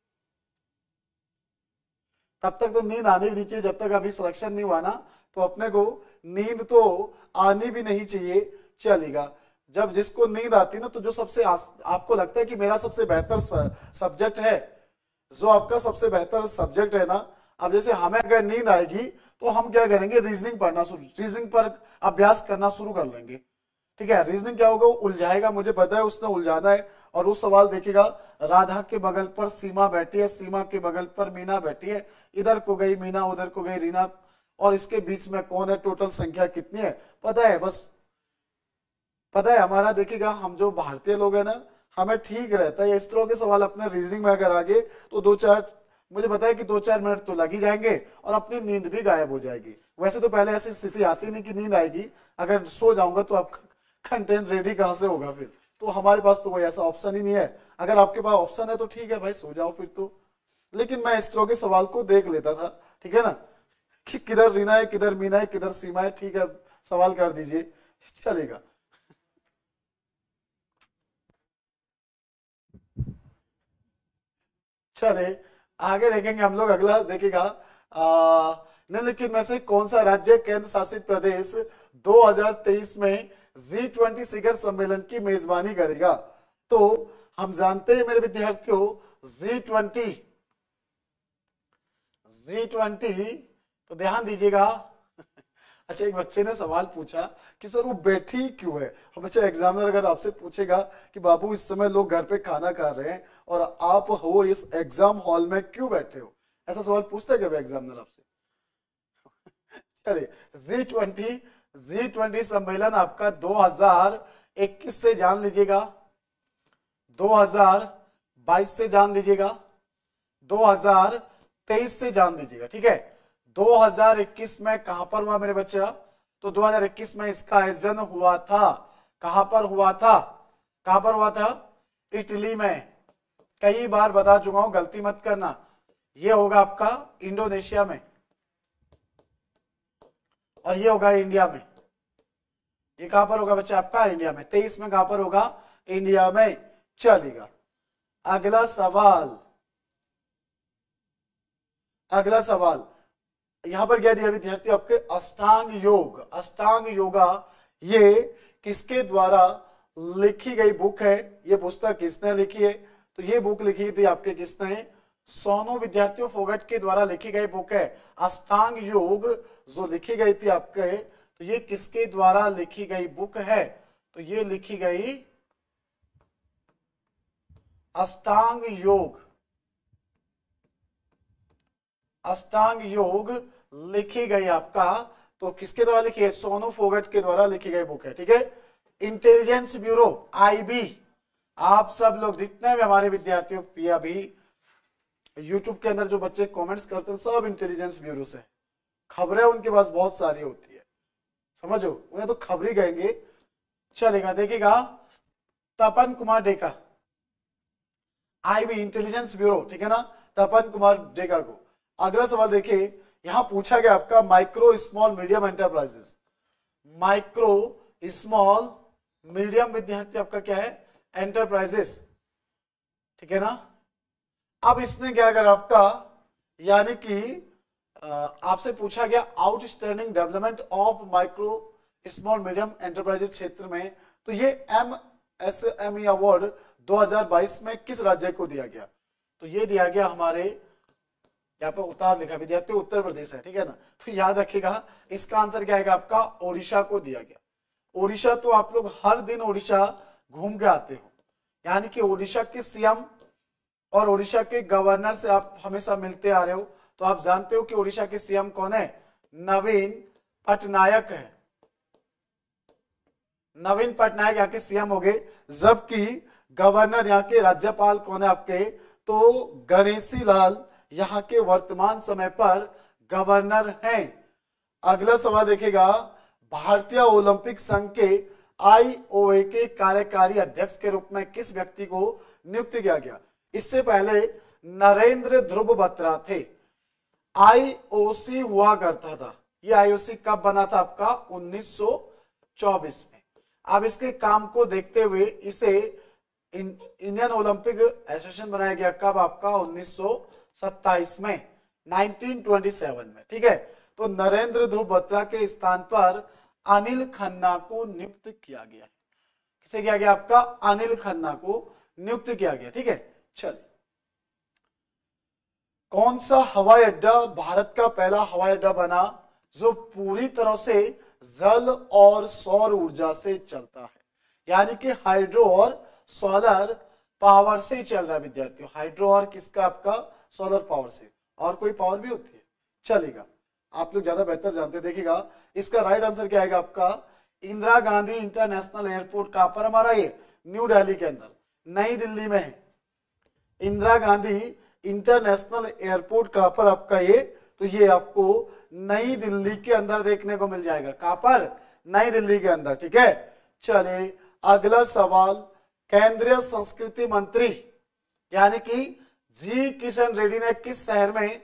तब तक तो नींद आनी भी नहीं चाहिए, जब तक अभी सिलेक्शन नहीं हुआ ना तो अपने को नींद तो आनी भी नहीं चाहिए, चलेगा। जब जिसको नींद आती ना, तो जो सबसे आपको लगता है कि मेरा सबसे बेहतर सब्जेक्ट है, जो आपका सबसे बेहतर सब्जेक्ट है ना, अब जैसे हमें अगर नींद आएगी तो हम क्या करेंगे, रीजनिंग पढ़ना शुरू, रीजनिंग पर अभ्यास करना शुरू कर लेंगे, ठीक है। रीजनिंग क्या होगा, उलझाएगा, मुझे पता है उसने उलझाना है। और वो सवाल देखिएगा, राधा के बगल पर सीमा बैठी है, सीमा के बगल पर मीना बैठी है, इधर को गई मीना, उधर को गई रीना, और इसके बीच में कौन है, टोटल संख्या कितनी है, पता है, बस पता है हमारा। देखिएगा हम जो भारतीय लोग हैं ना, हमें ठीक रहता है इस तरह के सवाल अपने रीजनिंग में अगर आगे तो 2-4, मुझे पता है कि 2-4 मिनट तो लग ही जाएंगे और अपनी नींद भी गायब हो जाएगी। वैसे तो पहले ऐसी स्थिति आती नहीं कि नींद आएगी, अगर सो जाऊंगा तो आप कंटेंट रेडी कहां से होगा फिर, तो हमारे पास तो कोई ऐसा ऑप्शन ही नहीं है। अगर आपके पास ऑप्शन है तो ठीक है भाई, सो जाओ फिर तो। लेकिन मैं इस तरह के सवाल को देख लेता था, ठीक है ना, कि किधर रीना है, किधर मीना है, किधर सीमा है, ठीक है सवाल कर दीजिए, चलेगा। चले आगे देखेंगे हम लोग, अगला देखिएगा, निम्नलिखित में से कौन सा राज्य केंद्र शासित प्रदेश 2023 में G20 शिखर सम्मेलन की मेजबानी करेगा? तो हम जानते हैं मेरे विद्यार्थियों, G20, तो ध्यान दीजिएगा। अच्छा एक बच्चे ने सवाल पूछा कि सर वो बैठी क्यों है। और बच्चा एग्जामिनर अगर आपसे पूछेगा कि बाबू इस समय लोग घर पे खाना खा रहे हैं और आप हो इस एग्जाम हॉल में क्यों बैठे हो, ऐसा सवाल पूछता है कभी एग्जामिनर आपसे? चलिए G20, G20 सम्मेलन आपका 2021 से जान लीजिएगा, 2022 से जान लीजिएगा, 2023 से जान लीजिएगा। ठीक है, 2021 में कहां पर हुआ मेरे बच्चा? तो 2021 में इसका आयोजन हुआ था। कहां पर हुआ था? कहां पर हुआ था? इटली में। कई बार बता चुका हूं, गलती मत करना। ये होगा आपका इंडोनेशिया में और ये होगा इंडिया में। ये कहां पर होगा बच्चा? आपका इंडिया में। 23 में कहां पर होगा? इंडिया में। चलेगा, अगला सवाल। अगला सवाल यहां पर क्या दिया विद्यार्थी? आपके अष्टांग योग। अष्टांग योगा ये किसके द्वारा लिखी गई बुक है? ये पुस्तक किसने लिखी है? तो ये बुक लिखी थी आपके किसने? सोनू विद्यार्थियों फोगट के द्वारा लिखी गई बुक है अष्टांग योग, जो लिखी गई थी आपके। तो ये किसके द्वारा लिखी गई बुक है? तो ये लिखी गई अष्टांग योग। अष्टांग योग लिखी गई आपका, तो किसके द्वारा लिखी है? सोनू फोगट के द्वारा लिखी गई बुक है। ठीक है, इंटेलिजेंस ब्यूरो आईबी। आप सब लोग जितने भी हमारे विद्यार्थियों अभी यूट्यूब के अंदर जो बच्चे कमेंट्स करते हैं, सब इंटेलिजेंस ब्यूरो से। खबरें उनके पास बहुत सारी होती है, समझो, उन्हें तो खबरी कहेंगे। चलेगा, देखिएगा Tapan Kumar Deka, IB intelligence bureau. ठीक है ना, तपन कुमार डेका को। अगला सवाल देखिए, यहां पूछा गया आपका micro small medium enterprises. Micro small medium विद्यार्थी आपका क्या है? एंटरप्राइजेस। ठीक है ना। अब इसने क्या करा आपका, यानी कि आपसे पूछा गया outstanding development of micro small medium enterprises क्षेत्र में। तो ये MSME अवार्ड 2022 में किस राज्य को दिया गया? तो ये दिया गया हमारे, यहाँ पर उतार लिखा विद्यार्थी, उत्तर प्रदेश है। ठीक है ना, तो याद रखिएगा इसका आंसर क्या आएगा आपका? ओडिशा को दिया गया। ओडिशा तो आप लोग हर दिन ओडिशा घूम के आते हो, यानी कि ओडिशा के सीएम और ओडिशा के गवर्नर से आप हमेशा मिलते आ रहे हो। तो आप जानते हो कि ओडिशा के सीएम कौन है? नवीन पटनायक है। नवीन पटनायक यहाँ के सीएम हो गए, जबकि गवर्नर यहाँ के राज्यपाल कौन है आपके? तो गणेशी लाल यहाँ के वर्तमान समय पर गवर्नर हैं। अगला सवाल देखेगा, भारतीय ओलंपिक संघ के IOA के कार्यकारी अध्यक्ष के रूप में किस व्यक्ति को नियुक्त किया गया? इससे पहले नरेंद्र ध्रुव बत्रा थे। IOC हुआ करता था। ये IOC कब बना था आपका? 1924 में। अब इसके काम को देखते हुए इसे इंडियन ओलंपिक एसोसिएशन बनाया गया। कब आपका? 1927 में, 1927 में। ठीक है, तो नरेंद्र ध्रुव बत्रा के स्थान पर अनिल खन्ना को नियुक्त किया गया है। किसे किया गया आपका? अनिल खन्ना को नियुक्त किया गया। ठीक है, चल, कौन सा हवाई अड्डा भारत का पहला हवाई अड्डा बना जो पूरी तरह से जल और सौर ऊर्जा से चलता है? यानी कि हाइड्रो और सोलर पावर से चल रहा है विद्यार्थियों। हाइड्रो और किसका? आपका सोलर पावर से। और कोई पावर भी होती है? चलेगा, आप लोग ज्यादा बेहतर जानते हैं। देखिएगा इसका राइट आंसर क्या आएगा आपका? Indira Gandhi international airport. कहां पर हमारा? ये न्यू दिल्ली के अंदर, नई दिल्ली में है। इंदिरा गांधी इंटरनेशनल एयरपोर्ट कहां पर आपका? ये तो ये आपको नई दिल्ली के अंदर देखने को मिल जाएगा। कहां पर? नई दिल्ली के अंदर। ठीक है, चलिए अगला सवाल, केंद्रीय संस्कृति मंत्री यानी कि जी किशन रेड्डी ने किस शहर में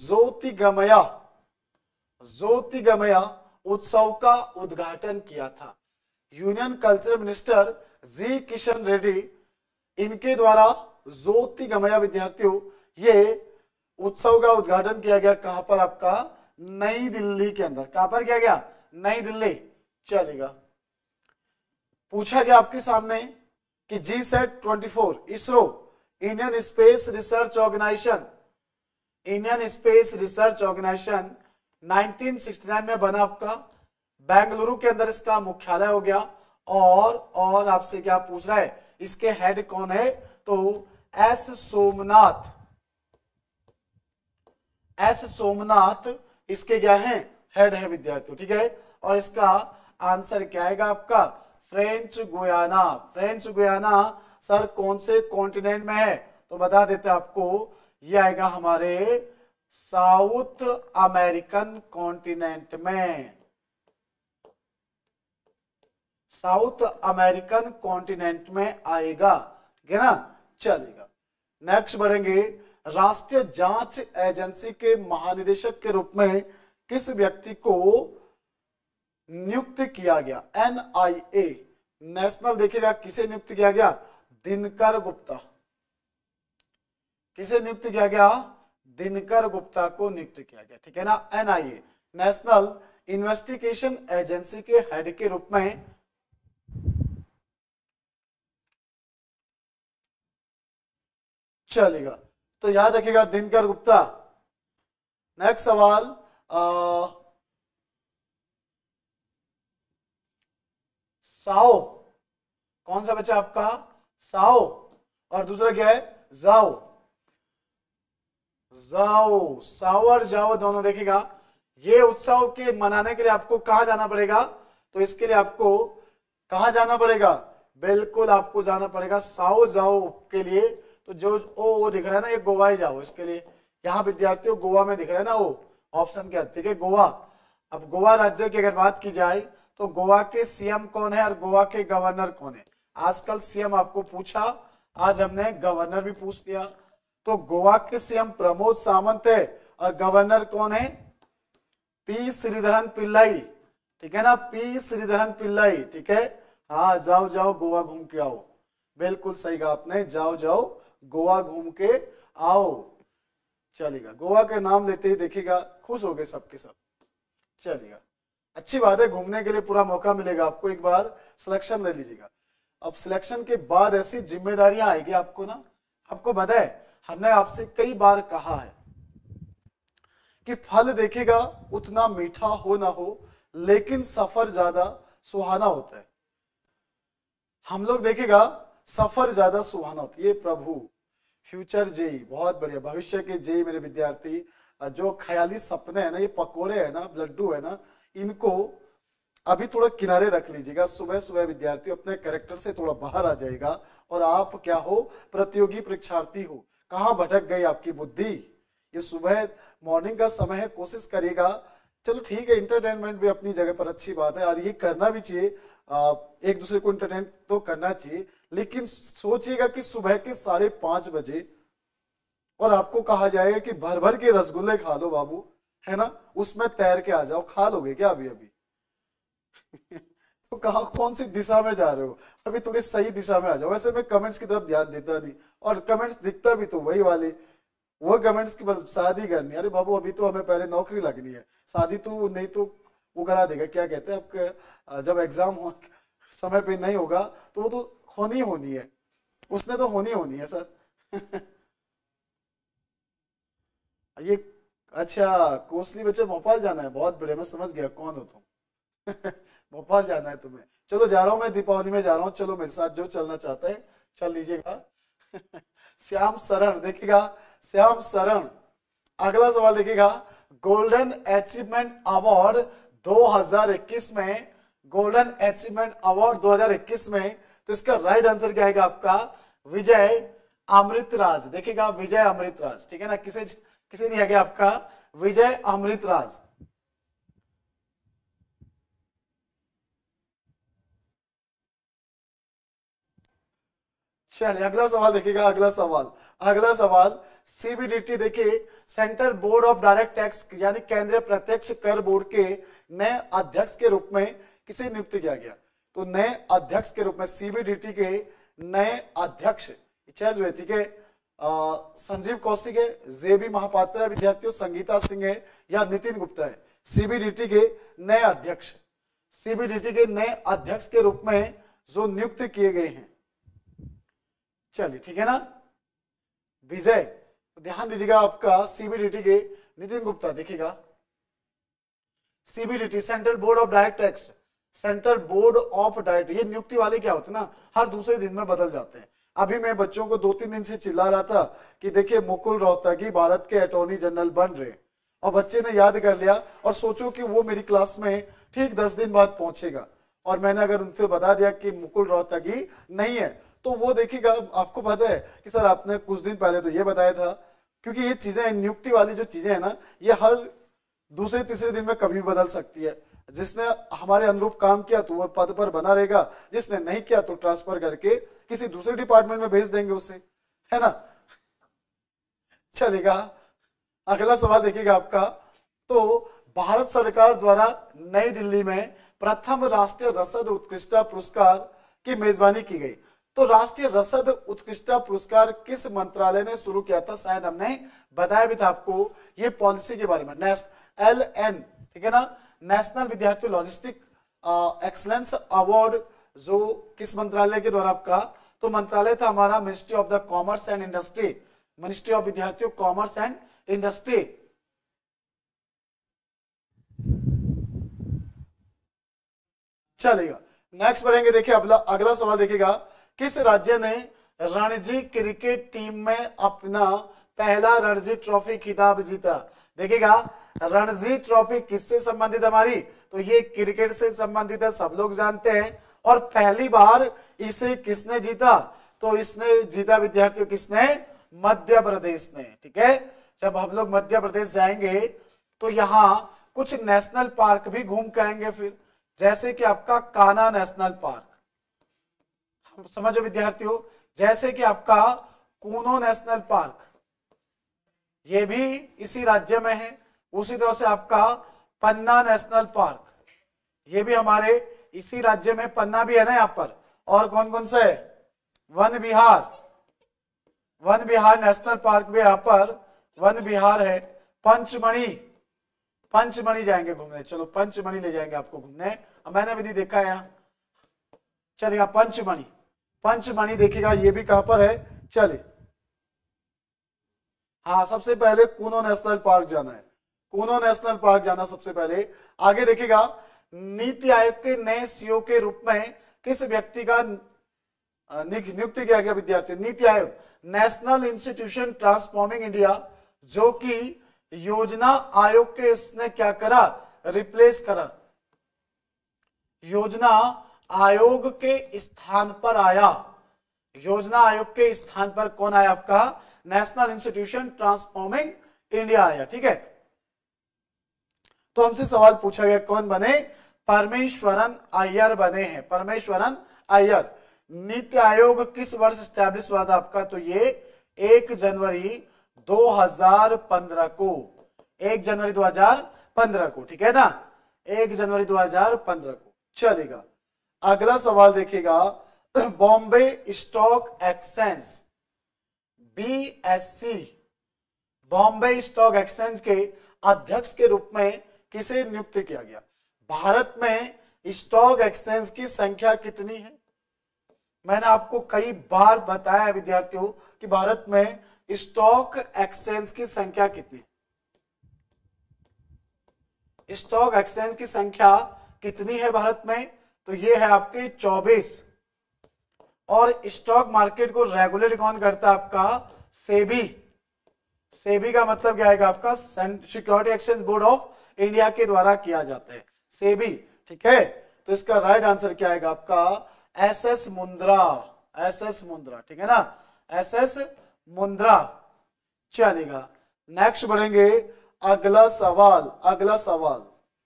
ज्योतिगमया उत्सव का उद्घाटन किया था? Union cultural minister ji Kishan Reddy, इनके द्वारा ज्योतिगमया विद्यार्थियों ये उत्सव का उद्घाटन किया गया। कहां पर आपका? नई दिल्ली के अंदर। कहां पर किया गया? नई दिल्ली। चलेगा, पूछा गया आपके सामने कि GSAT-24 ISRO Indian space research organisation 1969 में बना आपका। बेंगलुरु के अंदर इसका मुख्यालय हो गया। और आपसे क्या पूछ रहा है? इसके हेड कौन है? तो एस सोमनाथ इसके क्या है? हेड है विद्यार्थियों। ठीक है, और इसका आंसर क्या आएगा आपका? French Guiana. French Guiana sir कौन से कॉन्टिनेंट में है? तो बता देते आपको, ये आएगा हमारे साउथ अमेरिकन कॉन्टिनेंट में। साउथ अमेरिकन कॉन्टिनेंट में आएगा, ठीक है ना? चलेगा, नेक्स्ट बढ़ेंगे। राष्ट्रीय जांच एजेंसी के महानिदेशक के रूप में किस व्यक्ति को नियुक्त किया गया? NIA नेशनल देखिएगा किसे नियुक्त किया गया? दिनकर गुप्ता। किसे नियुक्त किया गया? दिनकर गुप्ता को नियुक्त किया गया, ठीक है ना? NIA नेशनल इन्वेस्टिगेशन एजेंसी के हेड के रूप में चलेगा, तो याद रखिएगा दिनकर गुप्ता। नेक्स्ट सवाल, साओ कौन सा बच्चा आपका? साओ, और दूसरा क्या है? जाओ। जाओ, साओ और जाओ दोनों देखिएगा। ये उत्सव के मनाने के लिए आपको कहां जाना पड़ेगा? तो इसके लिए आपको कहां जाना पड़ेगा? बिल्कुल आपको जाना पड़ेगा साओ जाओ के लिए। तो जो ओ दिख रहा है ना, ये गोवा ही जाओ इसके लिए। यहाँ विद्यार्थियों गोवा में दिख रहा है ना वो ऑप्शन क्या, ठीक है, गोवा। अब गोवा राज्य की अगर बात की जाए तो गोवा के सीएम कौन है और गोवा के गवर्नर कौन है? आजकल सीएम आपको पूछा, आज हमने गवर्नर भी पूछ लिया। तो गोवा के सीएम प्रमोद सावंत है और गवर्नर कौन है? पी श्रीधरन पिल्लाई, ठीक है ना? पी श्रीधरन पिल्लाई, ठीक है। हाँ, जाओ जाओ गोवा घूम के आओ, बिल्कुल सही कहा आपने, जाओ जाओ गोवा घूम के आओ। चलेगा, गोवा के नाम लेते ही देखिएगा खुश हो गए सबके सब। चलेगा, अच्छी बात है, घूमने के लिए पूरा मौका मिलेगा आपको, एक बार सिलेक्शन ले लीजिएगा। अब सिलेक्शन के बाद ऐसी जिम्मेदारियां आएगी आपको ना। आपको पता है हमने आपसे कई बार कहा है कि फल देखेगा उतना मीठा हो ना हो, लेकिन सफर ज्यादा सुहाना होता है। हम लोग देखेगा सफर ज्यादा सुहाना होता है। ये प्रभु फ्यूचर जेई बहुत बढ़िया, भविष्य के जेई मेरे विद्यार्थी, जो ख्याली सपने है ना, ये पकोड़े है ना, लड्डू है ना, इनको अभी थोड़ा किनारे रख लीजिएगा। सुबह सुबह विद्यार्थी अपने कैरेक्टर से थोड़ा बाहर आ जाएगा और आप क्या हो, प्रतियोगी परीक्षार्थी हो। कहां भटक गई आपकी बुद्धि? ये सुबह मॉर्निंग का समय है, कोशिश करिएगा। चलो ठीक है, इंटरटेनमेंट भी अपनी जगह पर अच्छी बात है और ये करना भी चाहिए, एक दूसरे को इंटरटेन तो करना चाहिए, लेकिन सोचिएगा कि सुबह के 5:30 बजे और आपको कहा जाएगा कि भर भर के रसगुल्ले खा लो बाबू, है ना, उसमें तैर के आ जाओ। खा लोगे क्या अभी अभी? तो कहां, कौन सी दिशा में जा रहे हो? अभी थोड़ी सही दिशा में आ जाओ। वैसे मैं कमेंट्स की तरफ ध्यान देता नहीं, और कमेंट्स दिखता भी तो वही वाले, वो कमेंट्स की बस शादी करनी। अरे बाबू अभी तो हमें पहले नौकरी लगनी है, शादी तो नहीं तो वो करा देगा, क्या कहते हैं आपके, जब एग्जाम हो समय पे नहीं होगा तो वो तो होनी है, उसने तो होनी है सर। ये अच्छा, कोसली बच्चे भोपाल जाना है, बहुत बढ़िया, मैं समझ गया कौन हो तुम। भोपाल जाना है तुम्हें, चलो जा रहा हूं मैं, दीपावली में जा रहा हूं, चलो मेरे साथ, जो चलना चाहते हैं चल लीजिएगा। श्याम शरण देखिएगा, श्याम शरण। अगला सवाल देखिएगा, गोल्डन अचीवमेंट अवार्ड 2021 में, गोल्डन अचीवमेंट अवार्ड 2021 में, तो इसका राइट आंसर क्या आएगा आपका? विजय अमृतराज। देखिएगा विजय अमृतराज, ठीक है ना? किसे दिया गया आपका? विजय अमृतराज। चलिए अगला सवाल देखिएगा, अगला सवाल सीबीडीटी देखिए, central board of direct tax यानी केंद्रीय प्रत्यक्ष कर बोर्ड के नए अध्यक्ष के रूप में किसे नियुक्त किया गया? तो नए अध्यक्ष के रूप में सीबीडीटी के नए अध्यक्ष चेंज हुए, ठीक है। संजीव कौशिक है, जेबी महापात्रा है विद्यार्थियों, संगीता सिंह है या नितिन गुप्ता है? सीबीडीटी के नए अध्यक्ष, सीबीडीटी के नए अध्यक्ष के रूप में जो नियुक्त किए गए हैं, चलिए ठीक है ना, विजय। तो ध्यान दीजिएगा आपका सीबीडीटी के नितिन गुप्ता, देखिएगा CBDT central board of direct tax, central board of direct, ये नियुक्ति वाले क्या होते हैं ना, हर दूसरे दिन में बदल जाते हैं। अभी मैं बच्चों को 2-3 दिन से चिल्ला रहा था कि देखिए मुकुल रोहतगी भारत के अटॉर्नी जनरल बन रहे, और बच्चे ने याद कर लिया। और सोचो कि वो मेरी क्लास में ठीक 10 दिन बाद पहुंचेगा। और मैंने अगर उनसे बता दिया कि मुकुल रोहतगी नहीं है, तो वो देखिएगा, आपको पता है कि सर आपने कुछ दिन पहले तो ये बताया था, क्योंकि ये चीजें नियुक्ति वाली जो चीजें है ना, ये हर दूसरे तीसरे दिन में कभी भी बदल सकती है। जिसने हमारे अनुरूप काम किया तो वह पद पर बना रहेगा, जिसने नहीं किया तो ट्रांसफर करके किसी दूसरे डिपार्टमेंट में भेज देंगे उससे, है ना। चलेगा, अगला सवाल देखिएगा आपका। तो भारत सरकार द्वारा नई दिल्ली में प्रथम राष्ट्रीय रसद उत्कृष्टता पुरस्कार की मेजबानी की गई। तो राष्ट्रीय रसद उत्कृष्टता पुरस्कार किस मंत्रालय ने शुरू किया था? शायद हमने बताया भी था आपको ये पॉलिसी के बारे में, LN, ठीक है ना, नेशनल विद्यार्थी लॉजिस्टिक एक्सलेंस अवार्ड, जो किस मंत्रालय के द्वारा आपका? तो मंत्रालय था हमारा ministry of the commerce and industry, ministry of विद्यार्थियों कॉमर्स एंड इंडस्ट्री। चलेगा, नेक्स्ट बढ़ेंगे। देखिए अगला सवाल देखिएगा, किस राज्य ने रणजी क्रिकेट टीम में अपना पहला रणजी ट्रॉफी खिताब जीता? देखिएगा, रणजी ट्रॉफी किससे संबंधित हमारी? तो ये क्रिकेट से संबंधित है, सब लोग जानते हैं। और पहली बार इसे किसने जीता? तो इसने जीता विद्यार्थियों, किसने? मध्य प्रदेश ने। ठीक है, जब हम लोग मध्य प्रदेश जाएंगे तो यहाँ कुछ नेशनल पार्क भी घूम के आएंगे फिर, जैसे कि आपका कान्हा नेशनल पार्क, हम समझो विद्यार्थियों, जैसे कि आपका कूनो नेशनल पार्क, ये भी इसी राज्य में है। उसी तरह से आपका पन्ना नेशनल पार्क, ये भी हमारे इसी राज्य में, पन्ना भी है ना यहाँ पर। और कौन कौन से? वन विहार, वन विहार नेशनल पार्क भी यहाँ पर वन विहार है। पंचमढ़ी, पंचमढ़ी जाएंगे घूमने, चलो पंचमढ़ी ले जाएंगे आपको घूमने, मैंने भी नहीं देखा है यहाँ। चलेगा, पंचमढ़ी, पंचमढ़ी देखिएगा, ये भी कहां पर है? चलिए, हाँ सबसे पहले कूनो नेशनल पार्क जाना है, कूनो नेशनल पार्क जाना सबसे पहले। आगे देखिएगा, नीति आयोग के नए सीईओ के रूप में किस व्यक्ति का नियुक्ति किया गया विद्यार्थी? NITI Aayog, national institution transforming India, जो कि योजना आयोग के इसने क्या करा? रिप्लेस करा, योजना आयोग के स्थान पर आया। योजना आयोग के स्थान पर कौन आया आपका? नेशनल इंस्टीट्यूशन ट्रांसफॉर्मिंग इंडिया आया। ठीक है, तो हमसे सवाल पूछा गया कौन बने? परमेश्वरन अय्यर बने हैं, परमेश्वरन अय्यर। नीति आयोग किस वर्ष स्टैब्लिश हुआ था आपका? तो ये 1 जनवरी 2015 को, 1 जनवरी 2015 को, ठीक है ना, 1 जनवरी 2015 को। चलेगा, अगला सवाल देखिएगा, Bombay stock exchange BSE, Bombay stock exchange के अध्यक्ष के रूप में किसे नियुक्त किया गया? भारत में स्टॉक एक्सचेंज की संख्या कितनी है? मैंने आपको कई बार बताया विद्यार्थियों कि भारत में स्टॉक एक्सचेंज की संख्या कितनी है। स्टॉक एक्सचेंज की संख्या कितनी है भारत में? तो ये है आपके 24। और स्टॉक मार्केट को रेगुलेट कौन करता है आपका? सेबी। सेबी का मतलब क्या आएगा आपका? Security exchange board of India के द्वारा किया जाता है, सेबी। ठीक है, तो इसका राइट आंसर क्या आएगा आपका? SS मुंद्रा, SS मुंद्रा, ठीक है ना, SS मुंद्रा। चलेगा, नेक्स्ट बढ़ेंगे, अगला सवाल, अगला सवाल,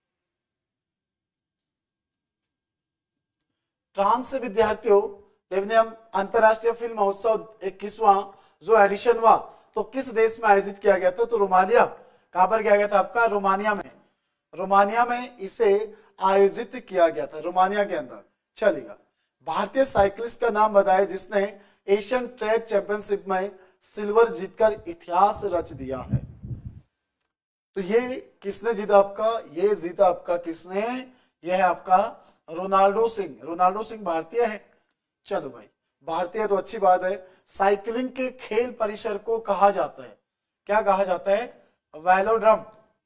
फ्रांस से विद्यार्थियों लेवनियम अंतरराष्ट्रीय फिल्म महोत्सव 21वां जो एडिशन हुआ, तो किस देश में आयोजित किया गया था? तो रोमानिया। कहां पर किया गया था आपका? रोमानिया में, रोमानिया में इसे आयोजित किया गया था, रोमानिया के अंदर। चलेगा, भारतीय साइकिलिस्ट का नाम बताए जिसने एशियन ट्रैक चैंपियनशिप में सिल्वर जीतकर इतिहास रच दिया है। तो ये किसने जीता आपका? ये जीता आपका किसने? ये है आपका रोनाल्डो सिंह। रोनाल्डो सिंह भारतीय है। चलो भाई, भारतीय तो अच्छी बात है। साइकिलिंग के खेल परिसर को कहा जाता है, क्या कहा जाता है? वेलोड्रम।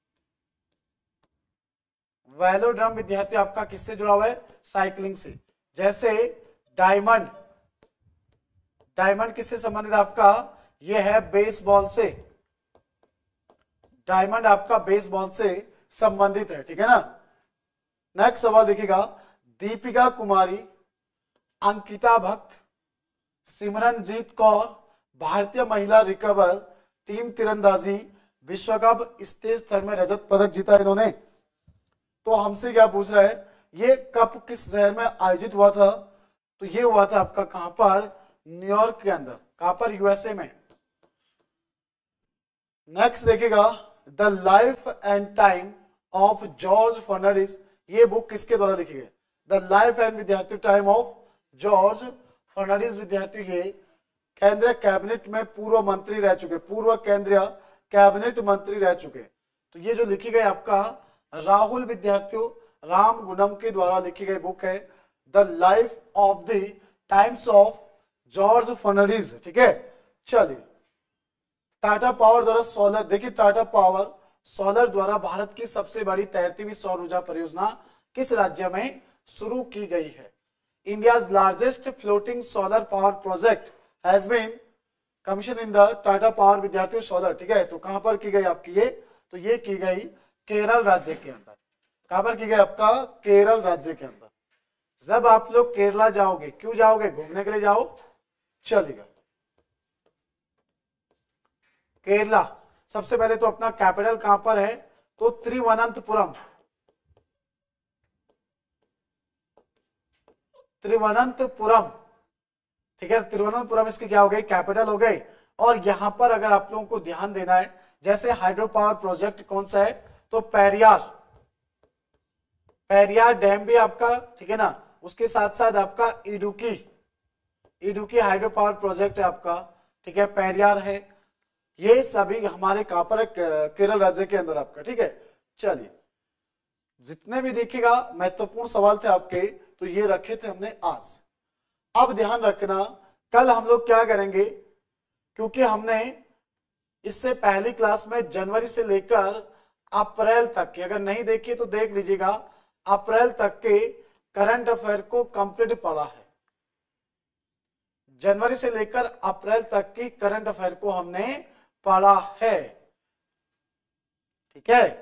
वेलोड्रम विद्यार्थी आपका किससे जुड़ा हुआ है? साइकिलिंग से। जैसे डायमंड, डायमंड किससे संबंधित आपका? ये है बेसबॉल से, डायमंड आपका बेसबॉल से संबंधित है, ठीक है ना। नेक्स्ट सवाल देखिएगा, दीपिका कुमारी, अंकिता भट्ट, सिमरनजीत कौर, भारतीय महिला रिकवर टीम तीरंदाजी विश्व कप स्टेज थर्ड में रजत पदक जीता इन्होंने। तो हमसे क्या पूछ रहा है, ये कप किस शहर में आयोजित हुआ था? तो ये हुआ था आपका कहां पर? न्यूयॉर्क के अंदर। कहां पर? यूएसए में। नेक्स्ट देखिएगा, the life and time of George Fernandes, ये बुक किसके द्वारा लिखी गई? द लाइफ एंड विद्यार्थी टाइम ऑफ जॉर्ज फर्नांडिस विद्यार्थी, ये केंद्रीय कैबिनेट में पूर्व मंत्री रह चुके, पूर्व केंद्रीय कैबिनेट मंत्री रह चुके। तो ये जो लिखी गई आपका राहुल विद्यार्थियों रामगुनम के द्वारा लिखी गई बुक है the life of the times of George Fernandes. ठीक है, चलिए। टाटा पावर द्वारा सोलर, देखिए टाटा पावर सोलर द्वारा भारत की सबसे बड़ी तैरती सौर ऊर्जा परियोजना किस राज्य में शुरू की गई है? India's largest floating solar power project has been commission in the Tata power विद्यार्थी सोलर। ठीक है, तो कहां पर की गई आपकी ये? तो ये की गई केरल राज्य के अंदर। कहां पर की गई आपका? केरल राज्य के अंदर। जब आप लोग केरला जाओगे, क्यों जाओगे? घूमने के लिए जाओ, चलेगा। केरला सबसे पहले तो अपना कैपिटल कहां पर है? तो तिरुवनंतपुरम। तिरुवनंतपुरम, ठीक है, तिरुवनंतपुरम इसकी क्या हो गई? कैपिटल हो गई। और यहां पर अगर आप लोगों को ध्यान देना है, जैसे हाइड्रो पावर प्रोजेक्ट कौन सा है? तो पेरियार, पेरियार डैम भी आपका, ठीक है ना। उसके साथ साथ आपका Idukki, Idukki hydro power project है आपका, ठीक है, पेरियार है। ये सभी हमारे कहां पर है? केरल राज्य के अंदर आपका। ठीक है, चलिए। जितने भी देखिएगा महत्वपूर्ण सवाल थे आपके, तो ये रखे थे हमने आज। अब ध्यान रखना, कल हम लोग क्या करेंगे, क्योंकि हमने इससे पहली क्लास में जनवरी से लेकर अप्रैल तक की, अगर नहीं देखी तो देख लीजिएगा, अप्रैल तक के करंट अफेयर को कंप्लीट पढ़ा है। जनवरी से लेकर अप्रैल तक की करंट अफेयर को हमने पढ़ा है। ठीक है,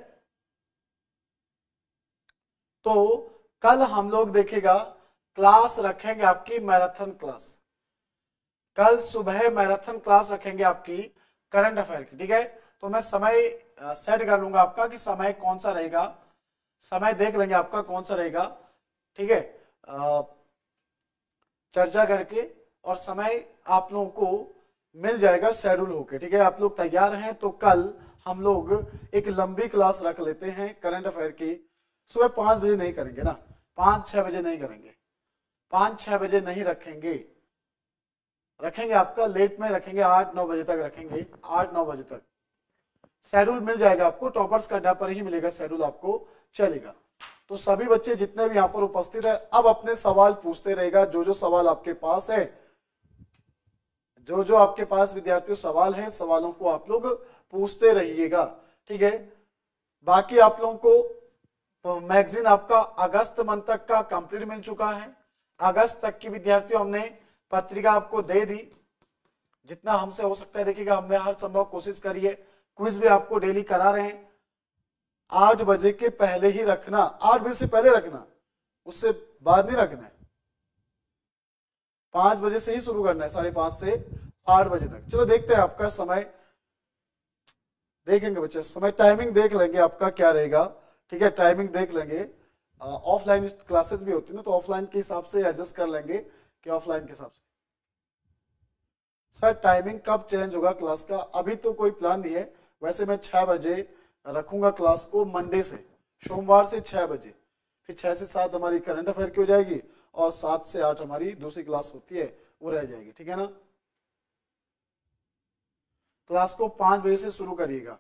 तो कल हम लोग देखेगा क्लास रखेंगे आपकी मैराथन क्लास। कल सुबह मैराथन क्लास रखेंगे आपकी करंट अफेयर की। ठीक है, तो मैं समय सेट कर लूंगा आपका कि समय कौन सा रहेगा, समय देख लेंगे आपका कौन सा रहेगा। ठीक है, चर्चा करके, और समय आप लोगों को मिल जाएगा शेड्यूल होके। ठीक है, आप लोग तैयार हैं? तो कल हम लोग एक लंबी क्लास रख लेते हैं करंट अफेयर की। सुबह 5 बजे नहीं करेंगे ना, 5-6 बजे नहीं करेंगे, 5-6 बजे नहीं रखेंगे, रखेंगे आपका लेट में रखेंगे, 8-9 बजे तक रखेंगे, 8-9 बजे तक। शेड्यूल मिल जाएगा आपको, टॉपर्स का अड्डा पर ही मिलेगा शेड्यूल आपको, चलेगा। तो सभी बच्चे जितने भी यहाँ पर उपस्थित है, अब अपने सवाल पूछते रहेगा। जो जो सवाल आपके पास है, जो जो आपके पास विद्यार्थियों सवाल हैं, सवालों को आप लोग पूछते रहिएगा। ठीक है, बाकी आप लोगों को मैगजीन आपका अगस्त मंथ तक का कंप्लीट मिल चुका है। अगस्त तक की विद्यार्थियों हमने पत्रिका आपको दे दी, जितना हमसे हो सकता है देखिएगा, हमने हर संभव कोशिश करी है। क्विज भी आपको डेली करा रहे हैं। 8 बजे के पहले ही रखना, 8 बजे से पहले रखना, उससे बाद नहीं रखना है। 5 बजे से ही शुरू करना है, 5:30 से 8 बजे तक। चलो देखते हैं आपका समय, देखेंगे बच्चे समय, टाइमिंग देख लेंगे आपका क्या रहेगा। ठीक है, टाइमिंग देख लेंगे। ऑफलाइन क्लासेस भी होती है ना, तो ऑफलाइन के हिसाब से एडजस्ट कर लेंगे कि ऑफलाइन के हिसाब से। सर टाइमिंग कब चेंज होगा क्लास का? अभी तो कोई प्लान नहीं है। वैसे मैं 6 बजे रखूंगा क्लास को, मंडे से, सोमवार से 6 बजे, फिर 6 से 7 हमारी करंट अफेयर की हो जाएगी, और 7 से 8 हमारी दूसरी क्लास होती है, वो रह जाएगी। ठीक है ना, क्लास को 5 बजे से शुरू करिएगा,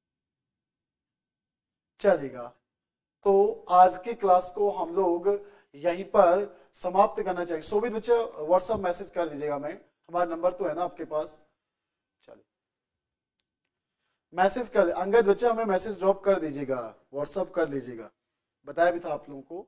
चलेगा। तो आज की क्लास को हम लोग यहीं पर समाप्त करना चाहिए। शोभित बच्चे व्हाट्सएप मैसेज कर दीजिएगा, मैं, हमारा नंबर तो है ना आपके पास, चलिए मैसेज कर, अंगद बच्चे हमें मैसेज ड्रॉप कर दीजिएगा, व्हाट्सएप कर दीजिएगा, बताया भी था आप लोगों को।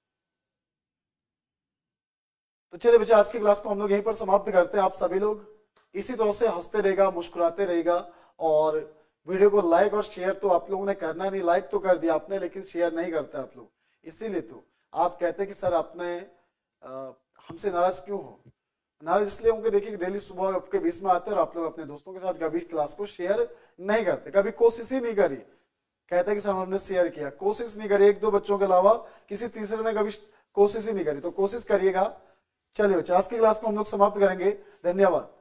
तो चलिए बच्चे आज की क्लास को हम लोग यहीं पर समाप्त करते हैं। आप सभी लोग इसी तरह से हंसते रहेगा, मुस्कुराते रहेगा, और वीडियो को लाइक और शेयर तो आप लोगों ने करना नहीं, लाइक तो कर दिया आपने लेकिन शेयर नहीं करते आप लोग, इसीलिए तो आप कहते हैं कि सर आपने हमसे नाराज क्यों हो? नाराज इसलिए होंगे, देखिए डेली सुबह आपके बीच में आते हैं और आप लोग अपने दोस्तों के साथ कभी क्लास को शेयर नहीं करते, कभी कोशिश ही नहीं करी। कहते हैं कि सर हमने शेयर किया, कोशिश नहीं करी, एक दो बच्चों के अलावा किसी तीसरे ने कभी कोशिश ही नहीं करी। तो कोशिश करिएगा। चलिए बच्चे, आज की क्लास को हम लोग समाप्त करेंगे। धन्यवाद।